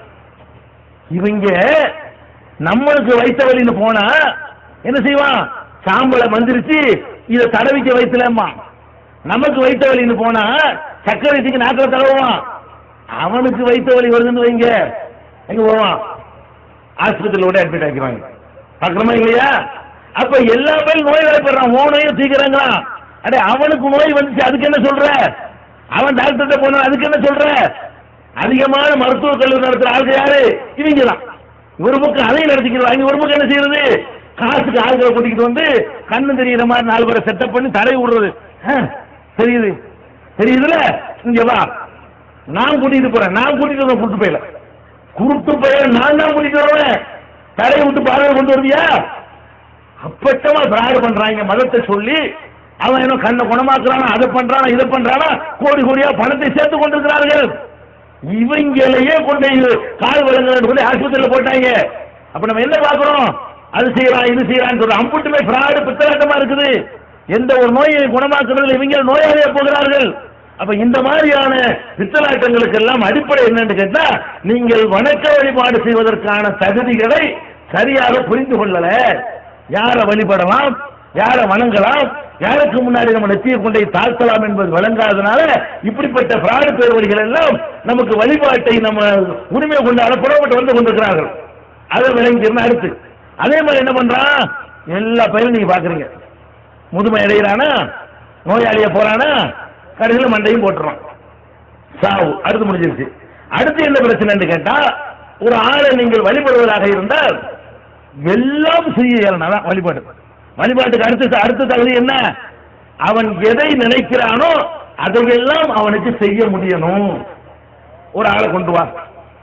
இவங்க நம்மளுக்கு வைத்த வழின்னு போனா என்ன செய்வான்? சாம்பலை மந்திரிச்சு இதை தடவிக்க வைத்தலம்மா. நமக்கு வைத்த வழின்னு போனா சக்கரைக்கு நாக்கில் தடவுவான். அவனுக்கு வைத்த வழி வருதுன்னு வைங்க, எங்க போவான்? ஆஸ்பத்திரியோட அட்மிட் ஆக்கிடுவாங்க. பார்க்கணுமா இல்லையா? அப்ப எல்லா பேரும் நோய் வாய்ப்படுறான். ஓனையும் தீக்கிறாங்களாம். அடே அவனுக்கு நோய் வந்துச்சு, அதுக்கு என்ன சொல்ற? அவன் டாக்டர்கிட்ட போனா அதுக்கு என்ன சொல்ற? அதிகமான மருத்துவ கல்லூரி நடத்துற ஆளுங்க யாரு? இவங்க தான். ஒரு பக்கம் அதையும் நடத்திக்கிறாங்க, ஒரு பக்கம் என்ன செய்யறது? காசுக்கு ஆளுகளை கூட்டிக்கிட்டு வந்து கண்ணு தெரியுற மாதிரி நாலு பேரை செட்டப் பண்ணி தடை விடுறது. தெரியுது தெரியுதுல, இங்க வா நான் கூட்டிட்டு போறேன், நான் கூட்டிட்டு வரேன். கூட்டு போயில குருட்டு போய நான் தான் கூட்டிட்டு வருவேன். தடையை விட்டு பார்வை கொண்டு வருவியா? அப்பட்டமா பிராடு பண்றாங்க. மதத்தை சொல்லி அவன் என்ன கண்ணை குணமாக்குறானா, அதை பண்றானா, இதை பண்றானா, கோடி கோடியா பணத்தை சேர்த்து கொண்டிருக்கிறார்கள். இவங்களையே கொண்டு கால் வழங்கல் சொல்லி ஆஸ்பத்திரியில் போட்டாங்க. அப்ப நம்ம என்ன பாக்குறோம்? அது செய்யறான் இது செய்யறான்னு சொல்ற அம்புட்டுமே பிராடு பித்தலாட்டமா இருக்குது. எந்த ஒரு நோயை குணமாக்குறதுல இவங்க நோயாளியா போகிறார்கள். அப்ப இந்த மாதிரியான பித்தலாட்டங்களுக்கு எல்லாம் அடிப்படை என்னன்னு கேட்டா, நீங்கள் வணக்க வழிபாடு செய்வதற்கான தகுதிகளை சரியாக புரிந்து கொள்ளல. யாரை வழிபடலாம், யாரை வணங்கலாம், யாருக்கு முன்னாடி நம்ம நெத்தியை கொண்டை தாழ்த்தலாம் என்பது வழங்காதனால இப்படிப்பட்ட பிராடு பேர் வழிகள் எல்லாம் நமக்கு வழிபாட்டை நம்ம உரிமை கொண்டாட புறப்பட்டு வந்து கொண்டிருக்கிறார்கள். அதை விளங்கினா அடுத்து அதே மாதிரி என்ன பண்றான்? எல்லா பயிரும் நீங்க பாக்குறீங்க. முதுமை அடைகிறானா, நோயாளியா போறானா, கடைசியில் மண்டையும் போட்டுறான். சாவு அடுத்து முடிஞ்சிருச்சு. அடுத்து என்ன பிரச்சனை கேட்டா, ஒரு ஆளை நீங்கள் வழிபடுவதாக இருந்தால் எல்லாம் செய்ய இயலனாதான் வழிபாடு. வழிபாட்டுக்கு அடுத்த அடுத்த தகுதி என்ன? அவன் எதை நினைக்கிறானோ அதையெல்லாம் அவனுக்கு செய்ய முடியணும். ஒரு ஆளை கொண்டு வா,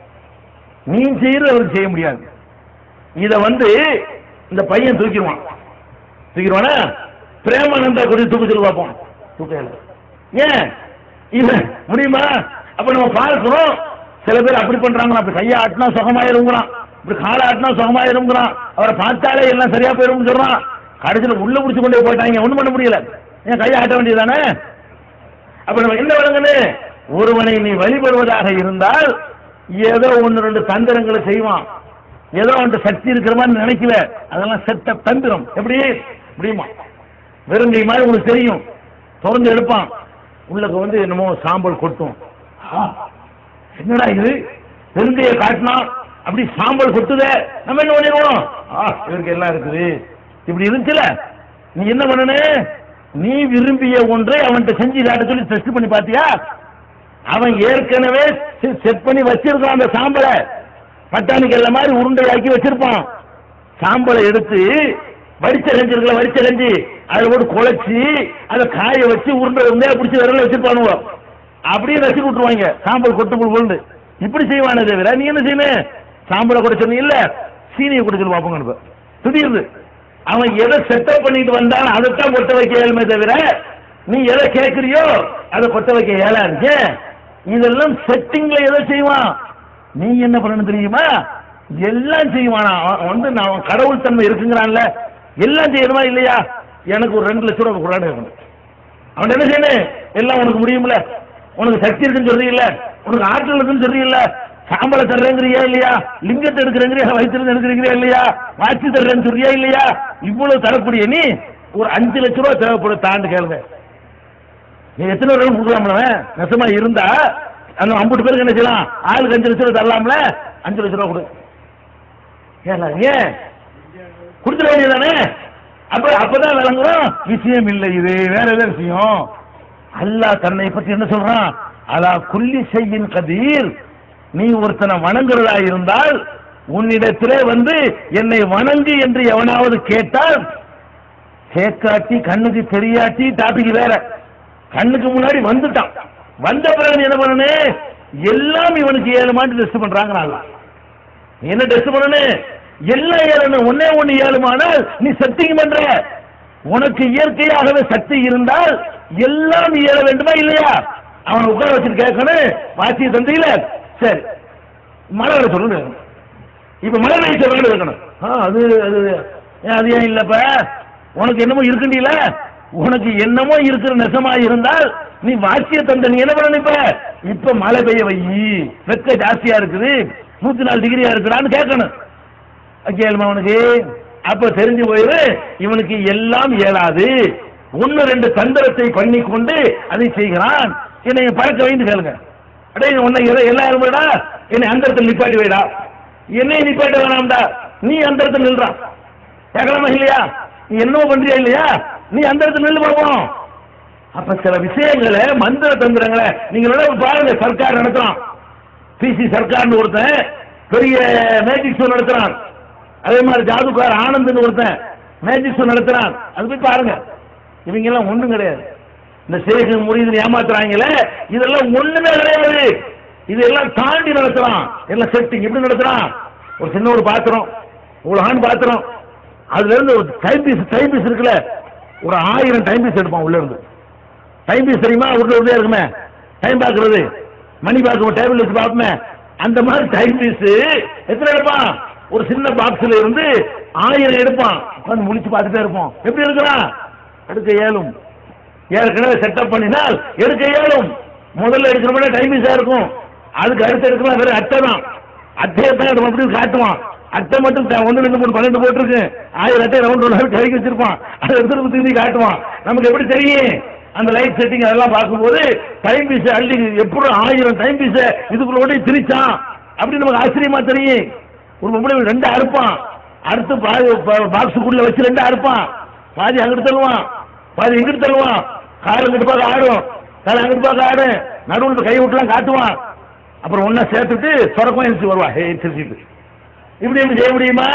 நீ செய்யறது அவருக்கு செய்ய முடியாது. இத வந்து இந்த பையன் தூக்கிடுவான். தூக்கிடுவானா? பிரேமானந்தா குறித்து தூக்க சொல்லி பார்ப்போம். தூக்க ஏன் இவன் முடியுமா? அப்ப நம்ம பார்க்கிறோம், சில பேர் அப்படி பண்றாங்க. அப்படி கையை ஆட்டினா சுகமாயிருங்கிறான், இப்படி காலை ஆட்டினா சுகமாயிருங்கிறான், அவரை பார்த்தாலே எல்லாம் சரியா போயிரும் சொல்றான். கடைசியில் உள்ள முடிச்சு கொண்டே போயிட்டாங்க, ஒண்ணும் பண்ண முடியல. ஏன் கையை ஆட்ட வேண்டியதானே? அப்ப நம்ம என்ன விளங்கணும்? ஒருவனை நீ வழிபடுவதாக இருந்தால் ஏதோ ஒன்னு ரெண்டு தந்திரங்களை செய்வான். ஏதோ அவன்கிட்ட சக்தி இருக்கிற மாதிரி நினைக்கல, அதெல்லாம் செட்ட தந்திரம். எப்படி முடியுமா? வெறுங்கை மாதிரி உங்களுக்கு தெரியும், திறந்து எடுப்பான், உள்ளக்கு வந்து என்னமோ சாம்பல் கொட்டும். என்னடா இது, வெறுங்கையை காட்டினா அப்படி சாம்பல் கொட்டுதே, நம்ம என்ன பண்ணிடுவோம், இவருக்கு எல்லாம் இருக்குது. இப்படி இருக்குல்ல, நீ என்ன பண்ணனு, நீ விரும்பிய ஒன்றை அவன்கிட்ட செஞ்சு காட்ட சொல்லி டெஸ்ட் பண்ணி பாத்தியா? அவன் ஏற்கனவே செட் பண்ணி வச்சிருக்கான் அந்த சாம்பலை, பட்டாணிக்கல்ல மாதிரி உருண்டையாக்கி வச்சிருப்பான். சாம்பலை எடுத்து வடிச்ச கஞ்சிருக்கல, வடிச்ச கஞ்சி அதை போட்டு குழைச்சி அதை காய வச்சு உருண்டை உருண்டையா பிடிச்சி விரல வச்சிருப்பானுவோ, அப்படியே ரசி விட்டுருவாங்க சாம்பல் கொட்டு கொண்டு. இப்படி செய்வானே தவிர நீ என்ன செய்யணும், சாம்பலை கூட சொன்னீங்க இல்ல, சீனியை கொடுத்து பார்ப்போங்க. திடீர்னு அவன் எதை செட்டப் பண்ணிட்டு வந்தான் அதைத்தான் கொட்ட வைக்க இயலுமே தவிர நீ எதை கேட்கறியோ அதை கொட்ட வைக்க இயலாது. இதெல்லாம் செட்டிங்ல எதை செய்வான், நீ என்ன பண்ணணும் தெரியுமா, எல்லாம் செய்வானா. வந்து நான் கடவுள் தன்மை இருக்குங்கிறான்ல, எல்லாம் செய்யணுமா இல்லையா? எனக்கு ஒரு ரெண்டு லட்சம் ரூபாய் குரான் இருக்கணும். அவன் என்ன செய்யணும், எல்லாம் உனக்கு முடியும்ல, உனக்கு சக்தி இருக்குன்னு சொல்றீங்கல்ல, உனக்கு ஆற்றல் இருக்குன்னு சொல்றீங்கல்ல, சாம்பலை தர்றேங்கிறியா இல்லையா, லிங்கத்தை எடுக்கிறேங்கிறியா, வயிற்று எடுக்கிறீங்களா இல்லையா, வாட்சி தர்றேன்னு சொல்றியா இல்லையா, இவ்வளவு தரக்கூடிய நீ ஒரு அஞ்சு லட்சம் ரூபாய் தேவைப்படும் தாண்டு கேளுங்க. நீ எத்தனை ரூபாய் கொடுக்கலாம்ல, நெசமா இருந்தா அந்த ஐம்பது பேருக்கு என்ன செய்யலாம், ஆளுக்கு அஞ்சு லட்சம் ரூபாய் தரலாம்ல, அஞ்சு லட்சம் ரூபாய் கொடு. ஏன் கொடுத்துட வேண்டியதானே? அப்ப அப்பதான் விளங்குறோம் விஷயம் இல்லை, இது வேற ஏதாவது விஷயம். அல்லாஹ் தன்னை பத்தி என்ன சொல்றான், அலா குல்லி ஷைஇன் கதீர். நீ ஒருத்தனை வணங்குறதா இருந்தால் உன்னிடத்திலே வந்து என்னை வணங்கு என்று எவனாவது கேட்டால், கேட்காட்டி கண்ணுக்கு தெரியாட்டி டாபிக் வேற, கண்ணுக்கு முன்னாடி வந்துட்டான், வந்த பிறகு என்ன பண்ணனு, எல்லாம் இவனுக்கு ஏழு மாட்டு டெஸ்ட் பண்றாங்க. என்ன டெஸ்ட் பண்ணனு, எல்லாம் ஏழு, ஒன்னே ஒண்ணு ஏழுமானால் நீ சக்திக்கு பண்ற. உனக்கு இயற்கையாகவே சக்தி இருந்தால் எல்லாம் ஏழ வேண்டுமா இல்லையா? அவனை உட்கார வச்சுட்டு கேட்கணும், வாசிய தந்தையில சரி மழை வர சொல்லு, இப்ப மழை பெய்ய சொல்ல இருக்கணும். அது அது அது ஏன் இல்லப்ப, உனக்கு என்னமோ இருக்குண்டீல, உனக்கு என்னமோ இருக்கிற நெசமா இருந்தால் நீ வாசிய தந்தை நீ என்ன பண்ணணும், இப்ப இப்ப மழை பெய்ய வை, வெக்க ஜாஸ்தியா இருக்குது, நூத்தி நாலு டிகிரியா இருக்கிறான்னு கேட்கணும். கேளுமா அவனுக்கு, அப்ப தெரிஞ்சு போயிரு இவனுக்கு எல்லாம் இயலாது, ஒன்னு ரெண்டு தந்திரத்தை பண்ணி கொண்டு அதை செய்கிறான். என்னை பறக்க வைந்து கேளுங்க, அடே உன்னை எல்லாம் விடா, என்னை அந்த இடத்துல நிப்பாட்டி வைடா, என்னை நிப்பாட்ட வேணாம்டா, நீ அந்த இடத்துல நில்றான் கேட்கலாமா இல்லையா? நீ என்னவோ பண்றியா இல்லையா, நீ அந்த இடத்துல நின்று பார்ப்போம். அப்ப சில விஷயங்களை மந்திர தந்திரங்களை நீங்க பாருங்க. சர்க்கார் நடத்துறான், பிசி சர்க்கார்னு ஒருத்தன் பெரிய மேஜிக் ஷோ நடத்துறான், அதே மாதிரி ஜாதுக்கார் ஆனந்த் ஒருத்தன் மேஜிக் ஷோ நடத்துறான், அது போய் பாருங்க. இவங்க எல்லாம் ஒண்ணும் கிடையாது, இந்த சேகு முறியது ஏமாத்துறாங்களே இதெல்லாம் ஒண்ணுமே கிடையாது, இதெல்லாம் தாண்டி நடத்துறான், எல்லாம் செட்டிங். எப்படி நடத்துறான், ஒரு சின்ன ஒரு பாத்திரம், ஒரு ஆண் பாத்திரம், அதுல இருந்து ஒரு டைம் பீஸ் டைம் பீஸ் இருக்குல்ல, ஒரு ஆயிரம் டைம் பீஸ் எடுப்பான் உள்ள இருந்து. டைம் பீஸ் தெரியுமா, உருளை உருளையா இருக்குமே டைம் பார்க்கறது, மணி பார்க்க டேபிள் வச்சு பார்ப்போமே, அந்த மாதிரி டைம் பீஸ் எத்தனை எடுப்பான், ஒரு சின்ன பாக்ஸ்ல இருந்து ஆயிரம் எடுப்பான், உட்காந்து முடிச்சு பார்த்துட்டே இருப்போம். எப்படி எடுக்கிறான், எடுக்க இயலும், ஏற்கனவே செட்டப் பண்ணினால் எடுக்க இயலும். முதல்ல எடுக்கிற டைம் பீஸா இருக்கும், அதுக்கு அடுத்து எடுக்கலாம் வேற அட்டை தான், அட்டையை தான் அப்படி காட்டுவான், அட்டை மட்டும் ஒன்னு ரெண்டு மூணு பன்னெண்டு போட்டிருக்கு, ஆயிரம் அட்டை ரவுண்ட் ரவுண்ட் கைக்கு வச்சிருப்பான், அதை எடுத்து திரும்பி காட்டுவான். நமக்கு எப்படி தெரியும், அந்த லைட் செட்டிங் அதெல்லாம் பார்க்கும்போது டைம் பீஸ் அள்ளி எப்படி ஆயிரம் டைம் பீஸ இதுக்குள்ள ஓடி திரிச்சான் அப்படின்னு நமக்கு ஆச்சரியமா தெரியும். ஒரு பொம்பளை ரெண்டு அறுப்பான், அடுத்து பாக்ஸுக்குள்ள வச்சு ரெண்டு அறுப்பான், பாதி அங்கிட்டு தள்ளுவான், பாதி எங்கிட்டு தள்ளுவான், கால் அங்கிட்டு பார்க்க ஆடும், கால் அங்கிட்டு பார்க்க ஆடும், நடுவில் கை விட்டுலாம் காட்டுவான், அப்புறம் ஒன்னா சேர்த்துட்டு சொரக்கம் எழுச்சி வருவா, சிரிச்சிட்டு. இப்படி எப்படி செய்ய முடியுமா,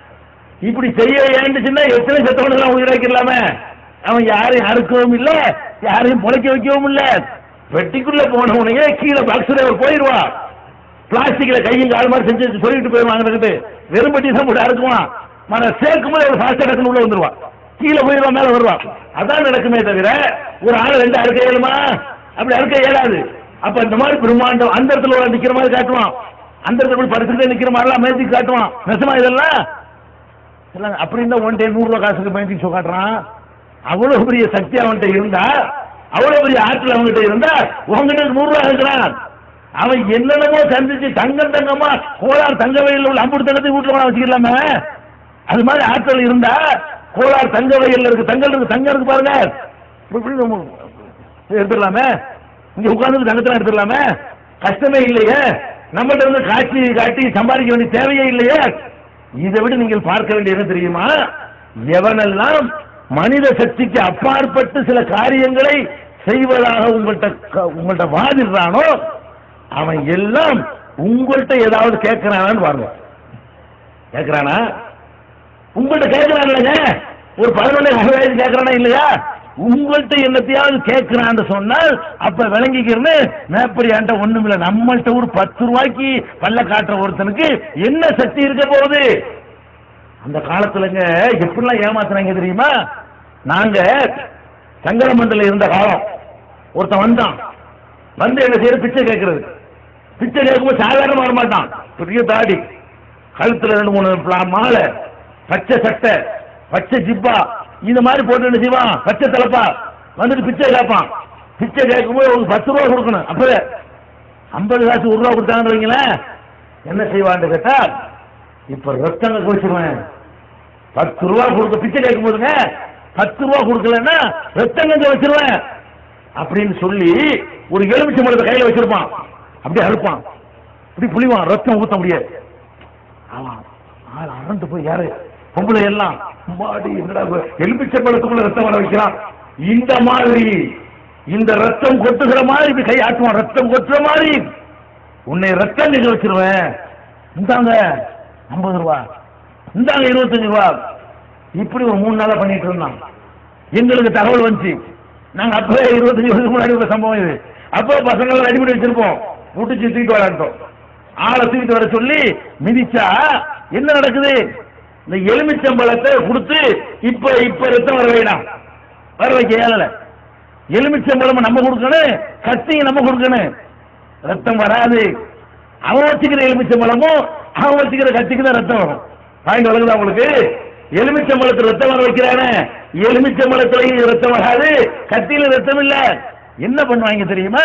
இப்படி செய்ய ஏண்டுச்சுன்னா எத்தனை செத்தவனுக்கு உயிர் வைக்கலாமே. அவன் யாரையும் அறுக்கவும் இல்லை, யாரையும் பொழைக்க வைக்கவும் இல்லை. வெட்டிக்குள்ள போனவனையே கீழே பாக்ஸ்ல போயிடுவா, பிளாஸ்டிக்ல கையும் கால் மாதிரி செஞ்சு சொல்லிட்டு போயிருவாங்க, வெறும் பட்டி தான் போட்டு அறுக்குவான், மன சேர்க்கும் போது ஒரு ஃபாஸ்ட் டக்குன்னு உள்ள வந்துருவான், கீழே போயிடுவான், மேல வருவான். அதான் நடக்குமே தவிர ஒரு ஆள் ரெண்டு அறுக்க இயலுமா, அப்படி அறுக்க இயலாது. அப்ப இந்த மாதிரி பிரம்மாண்டம் அந்த இடத்துல நிக்கிற மாதிரி காட்டுவான், அந்த இடத்துல படுத்துட்டு நிக்கிற மாதிரிலாம் மேஜிக் காட்டுவான். நெசமா இதெல்லாம் அப்படி இருந்தா ஒன் டே நூறு ரூபாய் காசுக்கு மேஜிக் ஷோ காட்டுறான். அவ்வளவு பெரிய சக்தி அவன்கிட்ட இருந்தா, அவ்வளவு பெரிய ஆற்றல் அவங்ககிட்ட இருந்தா உங்ககிட்ட நூறு ரூபாய் இருக்கிறான். அவன் என்னென்னமோ சந்திச்சு தங்கம் தங்கமா கோளார் தங்க வயலில் உள்ள அம்புட்டு தங்கத்தை வீட்டுல கூட வச்சுக்கலாமே. அது மாதிரி ஆற்றல் இருந்தா கோளார் தங்க வயல்ல இருக்கு, தங்கம் இருக்கு, தங்கம் இருக்கு பாருங்க, எடுத்துடலாமே. இங்க உட்கார்ந்து தங்கத்துல எடுத்துடலாமே, கஷ்டமே இல்லையே. நம்மகிட்ட இருந்து காட்சி காட்டி சம்பாதிக்க வேண்டிய தேவையே இல்லையே. இதை விட நீங்கள் பார்க்க வேண்டியது தெரியுமா, எவனெல்லாம் மனித சக்திக்கு அப்பாற்பட்டு சில காரியங்களை செய்வதாக உங்கள்கிட்ட உங்கள்கிட்ட வாதிடுறானோ அவன் எல்லாம் உங்கள்கிட்ட ஏதாவது கேட்கிறானான்னு பாருங்க. கேட்கிறானா? உங்கள்கிட்ட கேட்கிறான் இல்லைங்க, ஒரு பதினொன்று வயது கேட்கிறானா இல்லையா? உங்கள்கிட்ட என்னத்தையாவது கேட்கிறான்னு சொன்னால் அப்ப விளங்கிக்கிறேன்னு மேப்படியாண்ட ஒண்ணும் இல்லை. நம்மள்கிட்ட ஒரு பத்து ரூபாய்க்கு பல்ல காட்டுற ஒருத்தனுக்கு என்ன சக்தி இருக்க போகுது? அந்த காலத்துலங்க எப்படிலாம் ஏமாத்துறாங்க தெரியுமா? நாங்க சங்கரமண்டல இருந்த காலம், ஒருத்தன் வந்தான், வந்து என்ன செய்யற பிச்சை கேட்கறது. பிச்சை கேட்கும்போது சாதாரணமா வர மாட்டான், பெரிய தாடி, கழுத்துல ரெண்டு மூணு மாலை, பச்சை சட்டை, பச்சை ஜிப்பா, இந்த மாதிரி போட்டு என்ன செய்வான், பச்சை தலப்பா வந்துட்டு பிச்சை கேட்பான். பிச்சை கேட்கும்போது ஒரு பத்து ரூபா கொடுக்கணும். அப்பவே ஐம்பது காசு ஒரு ரூபா கொடுத்தாங்கன்னு வைங்களேன், என்ன செய்வான்னு கேட்டா இப்ப ரத்தங்க குடிச்சிருவேன். பத்து ரூபா கொடுக்க பிச்சை கேட்கும் போதுங்க பத்து ரூபா கொடுக்கலன்னா ரத்தங்க வச்சிருவேன் அப்படின்னு சொல்லி ஒரு எலுமிச்சை மரத்தை கையில வச்சிருப்பான், அப்படியே அறுப்பான், அப்படி புளிவான், ரத்தம் ஊத்த முடியாது. அரண்டு போய் யாரு பொம்பளை எல்லாம் எலுமிச்சை பழத்துக்குள்ள ரத்தம் வர வைக்கிறான். இந்த மாதிரி இந்த ரத்தம் கொட்டுகிற மாதிரி இப்படி கை ஆட்டுவான், ரத்தம் கொட்டுற மாதிரி உன்னை ரத்தம் நீங்க வச்சிருவேன், இந்தாங்க ஐம்பது ரூபா, இந்தாங்க இருபத்தஞ்சு ரூபா. இப்படி ஒரு மூணு நாளா பண்ணிட்டு இருந்தான். எங்களுக்கு தகவல் வந்துச்சு, நாங்க அப்பவே இருபத்தஞ்சு வருஷம் முன்னாடி உள்ள சம்பவம் இது. அப்போ பசங்களை அடிப்படை வச்சிருப்போம், விட்டுச்சு தூக்கிட்டு விளையாண்டோம். ஆளை தூக்கிட்டு வர சொல்லி மிதிச்சா என்ன நடக்குது? இந்த எலுமிச்சம்பழத்தை கொடுத்து இப்ப இப்ப ரத்தம் வர வேண்டாம், வர வைக்க ஏழல. எலுமிச்சம்பழம் நம்ம கொடுக்கணும், கத்தியும் நம்ம கொடுக்கணும், ரத்தம் வராது. அவன் வச்சுக்கிற எலுமிச்சம்பழமும் அவன் வச்சுக்கிற கத்திக்கு தான் ரத்தம் வரும். பாயிண்ட் வழங்குதா உங்களுக்கு? எலுமிச்சம்பழத்தில் ரத்தம் வர வைக்கிறானே, எலுமிச்சம்பழத்திலையும் ரத்தம் வராது, கத்தியில ரத்தம் இல்ல. என்ன பண்ணுவாங்க தெரியுமா?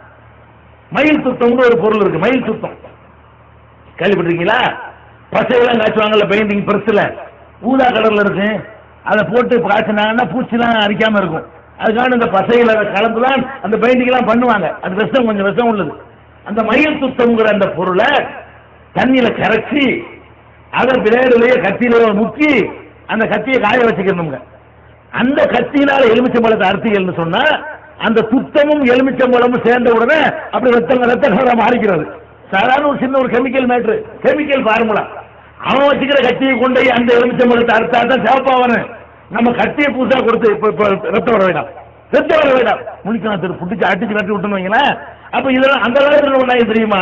மயில் சுத்தம்னு ஒரு பொருள் இருக்கு, மயில் சுத்தம் கேள்விப்பட்டிருக்கீங்களா? பசையெல்லாம் காய்ச்சுவாங்கல்ல பெயிண்டிங் பிரஸ்ல, ஊதா கலர்ல இருக்கு, அதை போட்டு காய்ச்சினாங்கன்னா பூச்சிலாம் அரிக்காம இருக்கும். அதுக்கான இந்த பசையில கலந்துதான் அந்த பெயிண்டிங் எல்லாம் பண்ணுவாங்க. அது விஷம், கொஞ்சம் விஷம் உள்ளது. அந்த மயில் சுத்தம்ங்கிற அந்த பொருளை தண்ணியில கரைச்சி அதை பிளேடுலயே கத்தியில முக்கி அந்த கத்தியை காய வச்சுக்கணுங்க. அந்த கத்தியினால எலுமிச்சம்பழத்தை அறுத்தீங்கன்னு சொன்னா அந்த சுத்தமும் எலுமிச்சம்பழமும் சேர்ந்த உடனே அப்படி ரத்தம் ரத்த கலரா மாறிக்கிறது. சாதாரண ஒரு சின்ன ஒரு கெமிக்கல் மேட்ரு, கெமிக்கல் ஃபார்முலா. அவன் வச்சுக்கிற கத்தியை கொண்டு அந்த எலுமிச்சம்பழத்தை அறுத்தா தான் சிவப்பாவனு. நம்ம கத்தியை புதுசா கொடுத்து ரத்தம் வர வேண்டாம், ரத்தம் வர வேண்டாம், முடிக்கலாம் திரு புட்டிச்சு அடிச்சு கட்டி விட்டுன்னு வைங்களேன். அப்ப இதெல்லாம் அந்த காலத்துல ஒண்ணா தெரியுமா?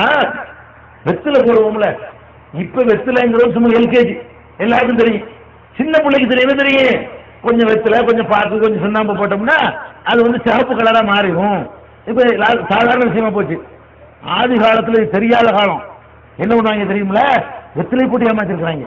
வெத்தில போடுவோம்ல, இப்ப வெத்திலங்கிறது சும்மா எல்கேஜி எல்லாருக்கும் தெரியும், சின்ன பிள்ளைக்கு தெரியும். தெரியும், கொஞ்சம் வெத்தில கொஞ்சம் பார்த்து கொஞ்சம் சுண்ணாம்பு போட்டோம்னா அது வந்து சிவப்பு கலரா மாறிடும். இப்ப சாதாரண விஷயமா போச்சு. ஆதி காலத்துல தெரியாத காலம் என்ன பண்ணுவாங்க தெரியுமில? வெத்திலை போட்டு ஏமாத்திருக்கிறாங்க.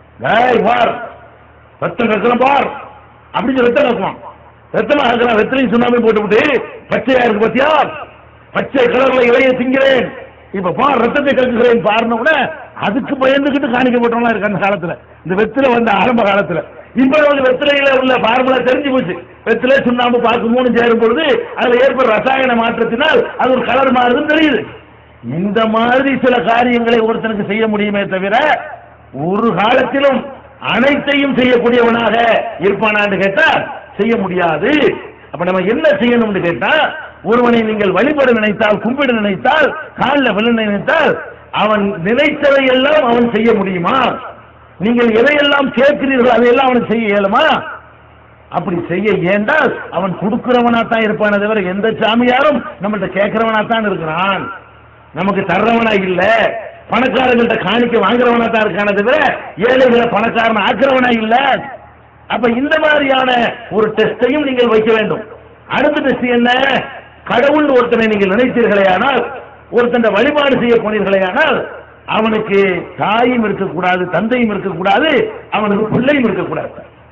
பார் ரத்தம் கக்கலாம் பார் அப்படின்னு ரத்தம் கக்குவான். ரத்தமா இருக்கலாம், வெத்திலையும் சுண்ணாம்பு போட்டு விட்டு பச்சையா இருக்கு பத்தியா, பச்சை கலர்ல இலையை திங்கிறேன், இப்ப பார் ரத்தத்தை கக்குகிறேன் பாருன அதுக்கு பயந்துகிட்டு காணிக்கப்பட்டவங்களா இருக்கு அந்த காலத்துல, இந்த வெத்தில வந்த ஆரம்ப காலத்துல. இப்ப வந்து வெத்திலையில உள்ள பார்முலா தெரிஞ்சு போச்சு. வெத்திலை சுண்ணாம்பு பார்க்க மூணு சேரும் பொழுது அதுல ஏற்படுற ரசாயன மாற்றத்தினால் அது ஒரு கலர் மாறுதுன்னு தெரியுது. இந்த மாதிரி சில காரியங்களை ஒருத்தனுக்கு செய்ய முடியுமே தவிர ஒரு காலத்திலும் அனைத்தையும் செய்யக்கூடியவனாக இருப்பானான்னு கேட்டா செய்ய முடியாது. அப்ப நம்ம என்ன செய்யணும்னு கேட்டா, ஒருவனை நீங்கள் வழிபட நினைத்தால், கும்பிட நினைத்தால், காலில் விழ நினைத்தால் அவன் நினைத்ததை எல்லாம் அவன் செய்ய முடியுமா? நீங்கள் எதையெல்லாம் கேட்கிறீர்கள் அதையெல்லாம் அவனுக்கு செய்ய இயலுமா? அப்படி செய்ய ஏண்டால் அவன் கொடுக்கிறவனா தான் இருப்பான தவிர எந்த சாமியாரும் நம்மள்ட்ட கேட்கிறவனா தான் இருக்கிறான், நமக்கு தர்றவனா இல்ல. பணக்காரங்கள்ட்ட காணிக்க வாங்குறவனா தான் இருக்கான தவிர ஏழைகளை பணக்காரன் ஆக்குறவனா இல்ல. அப்ப இந்த மாதிரியான ஒரு டெஸ்டையும் நீங்கள் வைக்க வேண்டும். அடுத்த டெஸ்ட் என்ன? கடவுள் ஒருத்தனை நீங்கள் நினைத்தீர்களே ஆனால், ஒருத்தன் வழிபாடு செய்ய போனீர்களே ஆனால் அவனுக்கு தாயும் இருக்கக்கூடாது, தந்தையும் இருக்கக்கூடாது, அவனுக்கு பிள்ளையும் இருக்கக்கூடாது.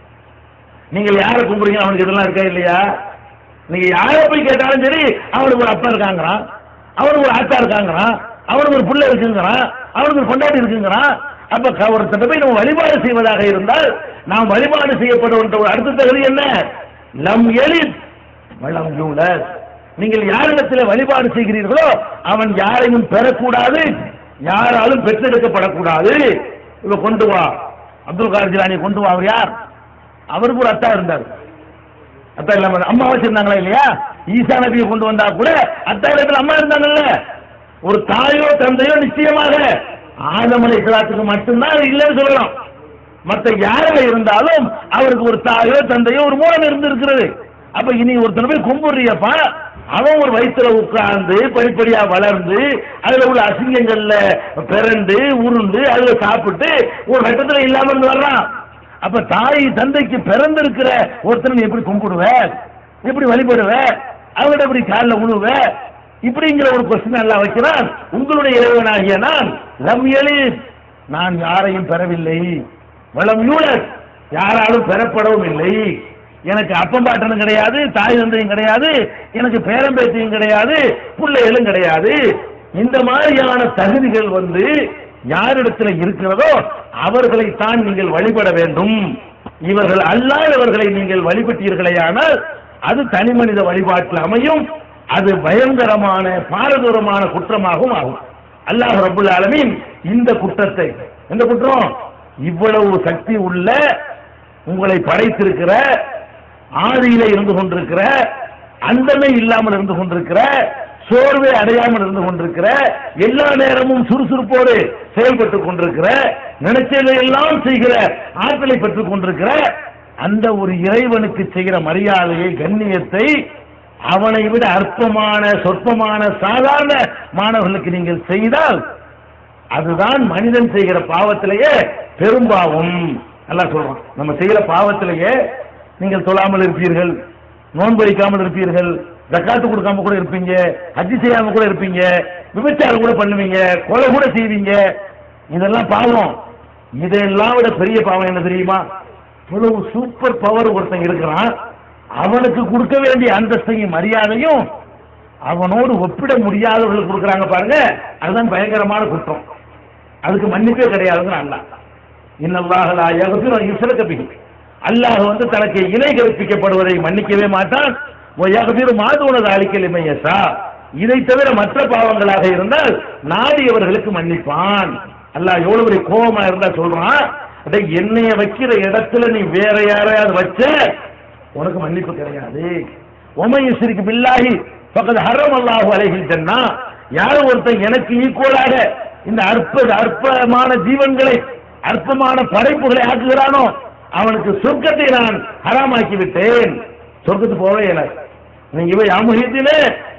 நீங்கள் யாரை கும்பிடுறீங்க அவனுக்கு இதெல்லாம் இருக்கா இல்லையா? நீங்க யாரை போய் கேட்டாலும் சரி அவனுக்கு ஒரு அப்பா இருக்காங்கிறான், அவனுக்கு ஒரு ஆத்தா இருக்காங்கிறான், அவனுக்கு ஒரு புள்ள இருக்குங்கிறான், அவனுக்கு ஒரு பொண்டாட்டி இருக்குங்கிறான். அப்ப ஒருத்தர் போய் நம்ம வழிபாடு செய்வதாக இருந்தால் நாம் வழிபாடு செய்யப்படுகின்ற ஒரு அடுத்த தகுதி என்ன? லம் எலித் வலம் யூலத். நீங்கள் யாரிடத்தில் வழிபாடு செய்கிறீர்களோ அவன் யாரையும் பெறக்கூடாது, யாராலும் பெற்றெடுக்கப்படக்கூடாது. இவ கொண்டு வா, அப்துல் காதர் ஜிலானி கொண்டு வா. அவர் யார்? அவருக்கு ஒரு அத்தா இருந்தார். அத்தா இல்லாம அம்மா வச்சிருந்தாங்களா இல்லையா? ஈசா நபியை கொண்டு வந்தா கூட அத்தா இடத்துல அம்மா இருந்தாங்கல்ல. ஒரு தாயோ தந்தையோ நிச்சயமாக ஆதம் அலைஹிஸ்ஸலாத்துக்கு மட்டும்தான் இல்லைன்னு சொல்லலாம். மற்ற யாராக இருந்தாலும் அவருக்கு ஒரு தாயோ தந்தையோ ஒரு மூலம் இருந்திருக்கிறது. அப்ப இனி ஒருத்தனை போய் கும்பிடுறியப்பா, அவன் ஒரு வயிற்றுல உட்கார்ந்து படிப்படியா வளர்ந்து அதுல உள்ள அசிங்கங்கள்ல பிறண்டு உருண்டு அதுல சாப்பிட்டு ஒரு கட்டத்துல இல்லாம இருந்து வர்றான். அப்ப தாய் தந்தைக்கு பிறந்திருக்கிற ஒருத்தனை எப்படி கும்பிடுவ, எப்படி வழிபடுவ, அவங்கள்ட்ட எப்படி காலில் உழுவ, இப்படிங்கிற ஒரு கொஸ்டின் எல்லாம் வைக்கிறான். உங்களுடைய இறைவனாகிய நான் லம் யலித், நான் யாரையும் பெறவில்லை, வலம் யூலத், யாராலும் பெறப்படவும் இல்லை. எனக்கு அப்பம் பாட்டனும் கிடையாது, தாய் தந்தையும் கிடையாது, எனக்கு பேரம்பேத்தியும் கிடையாது, பிள்ளைகளும் கிடையாது. இந்த மாதிரியான தகுதிகள் வந்து யாரிடத்தில் இருக்கிறதோ அவர்களைத்தான் நீங்கள் வழிபட வேண்டும். இவர்கள் அல்லாதவர்களை நீங்கள் வழிபட்டீர்களேயானால் அது தனி மனித வழிபாட்டில் அமையும். அது பயங்கரமான பாரதூரமான குற்றமாகவும் ஆகும். அல்லாஹ் ரப்புல் ஆலமீன் இந்த குற்றத்தை, இந்த குற்றம், இவ்வளவு சக்தி உள்ள உங்களை படைத்திருக்கிற, ஆதியில இருந்து கொண்டிருக்கிற, அந்தமே இல்லாமல் இருந்து கொண்டிருக்கிற, சோர்வை அடையாமல் இருந்து கொண்டிருக்கிற, எல்லா நேரமும் சுறுசுறுப்போடு செயல்பட்டுக் கொண்டிருக்கிற, நினைச்சதை எல்லாம் செய்கிற ஆற்றலை பெற்றுக் கொண்டிருக்கிற அந்த ஒரு இறைவனுக்கு செய்கிற மரியாதையை, கண்ணியத்தை அவனை விட அற்பமான சொற்பமான சாதாரண மாணவர்களுக்கு நீங்கள் செய்தால் அதுதான் மனிதன் செய்கிற பாவத்திலேயே பெரும்பாவம். நல்லா சொல்றோம், நம்ம செய்கிற பாவத்திலேயே நீங்கள் தொழாமல் இருப்பீர்கள், நோன்பு வைக்காமல் இருப்பீர்கள், ஜக்காத்து கொடுக்காம கூட இருப்பீங்க, ஹஜ்ஜி செய்யாம கூட இருப்பீங்க, விபச்சாரம் கூட பண்ணுவீங்க, கொலை கூட செய்வீங்க. இதெல்லாம் பாவம். இதெல்லாம் விட பெரிய பாவம் என்ன தெரியுமா? இவ்வளவு சூப்பர் பவர் ஒருத்தன் இருக்கிறான், அவனுக்கு கொடுக்க வேண்டிய அந்தஸ்தையும் மரியாதையும் அவனோடு ஒப்பிட முடியாதவர்களுக்கு கொடுக்குறாங்க பாருங்க, அதுதான் பயங்கரமான குற்றம். அதுக்கு மன்னிப்பே கிடையாதுன்னு அல்லாஹ். இன்னல்லாஹ லா யக்ஃபிரு அன் யுஷ்ரக பிஹி, அல்லாஹ் வந்து தனக்கு இணை கற்பிக்கப்படுவதை மன்னிக்கவே மாட்டான். வ யக்ஃபிரு மா தூன ஸாலிக லிமன் யஷா, இதை தவிர மற்ற பாவங்களாக இருந்தால் நாடியவர்களுக்கு மன்னிப்பான். அல்லாஹ் எவ்வளவு பெரிய கோபமா இருந்தா சொல்றான், அட என்னைய வைக்கிற இடத்துல நீ வேற யாரையாவது வச்ச உனக்கு மன்னிப்பு கிடையாது. ஒமை யுஷ்ரிக் பில்லாஹி ஃபக்கத் ஹரமல்லாஹு அலைஹில் ஜன்னா, யார் ஒருத்தன் எனக்கு ஈக்குவலாக இந்த அற்ப அற்பமான ஜீவன்களை அற்பமான படைப்புகளை ஆக்குகிறானோ அவனுக்கு சொர்க்கத்தை நான் ஹராமாக்கி விட்டேன். சொர்க்கத்துக்கு போவே இல்லை. நீங்க போய் அமுகித்திலே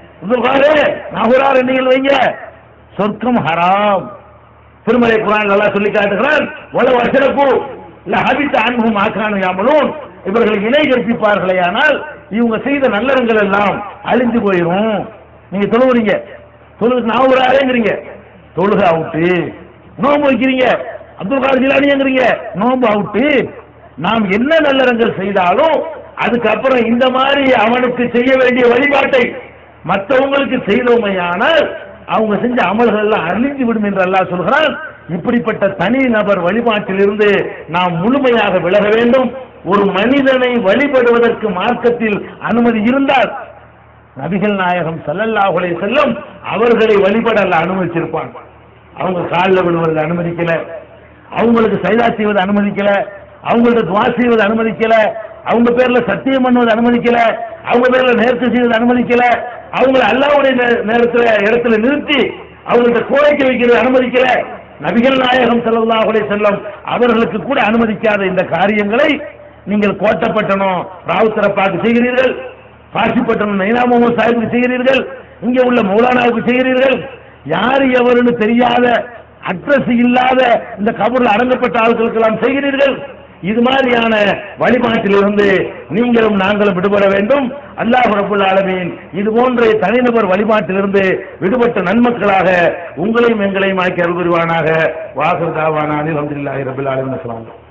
நகுரார் நீங்கள் வைங்க, சொர்க்கம் ஹராம். திருமலை குர்ஆன் நல்லா சொல்லி காட்டுகிறான், வலவ் அஷ்ரகு லஹபித அன்ஹும் மா கானூ யஅமலூன், இவர்கள் இணை கற்பிப்பார்களே ஆனால் இவங்க செய்த நல்லறங்கள் எல்லாம் அழிந்து போயிடும். நீங்க தொழுவுறீங்க, தொழுது நாவுறாருங்கிறீங்க, தொழுக அவுட்டு. நோம்பு வைக்கிறீங்க, அப்துல் காதர் ஜிலானிங்கிறீங்க, நோம்பு அவுட்டு. நாம் என்ன நல்லறங்கள் செய்தாலும் அதுக்கப்புறம் இந்த மாதிரி அவனுக்கு செய்ய வேண்டிய வழிபாட்டை மற்றவங்களுக்கு செய்தோமையானால் அவங்க செஞ்ச அமல்கள் எல்லாம் அழிந்து விடும் என்று அல்லாஹ் சொல்கிறான். இப்படிப்பட்ட தனி நபர் வழிபாட்டில் இருந்து நாம் முழுமையாக விலக வேண்டும். ஒரு மனிதனை வழிபடுவதற்கு மார்க்கத்தில் அனுமதி இருந்தால் நபிகள் நாயகம் ஸல்லல்லாஹு அலைஹி வஸல்லம் அவர்களை வழிபட அல்லாஹ் அனுமதிச்சிருப்பான். அவங்க காலில் விழுவதை அனுமதிக்கல, அவங்களுக்கு சைதா செய்வது அனுமதிக்கல, அவங்களுக்கு துவா செய்வது அனுமதிக்கல, அவங்க பேர்ல சத்தியம் பண்ணுவது அனுமதிக்கல, அவங்க பேர்ல நேர்ச்சி செய்வது அனுமதிக்கல, அவங்களை அல்லாஹ்வுடைய நேரத்தில் இடத்துல நிறுத்தி அவங்கள்ட்ட கோரிக்கை வைக்கிறது அனுமதிக்கல. நபிகள் நாயகம் ஸல்லல்லாஹு அலைஹி வஸல்லம் அவர்களுக்கு கூட அனுமதிக்காத இந்த காரியங்களை நீங்கள் கோட்டப்பட்டனம் ராவுத்தரப்பாக்கு செய்கிறீர்கள், காசிப்பட்டணம் நைனா முகமது சாஹிபுக்கு செய்கிறீர்கள், இங்கே உள்ள மௌலானாவுக்கு செய்கிறீர்கள். யார் எவருன்னு தெரியாத அட்ரஸ் இல்லாத இந்த கபூர்ல அடங்கப்பட்ட ஆட்களுக்கு எல்லாம் செய்கிறீர்கள். இது மாதிரியான வழிபாட்டிலிருந்து நீங்களும் நாங்களும் விடுபட வேண்டும். அல்லாஹ் ரப்பல் ஆலமீன் இது போன்ற தனிநபர் வழிபாட்டிலிருந்து விடுபட்ட நன்மக்களாக உங்களையும் எங்களையும் ஆக்கி அருள் புரிவானாக. வாஹிர் தாவானா அல்ஹம்துலில்லாஹி ரப்பில் ஆலமீன்.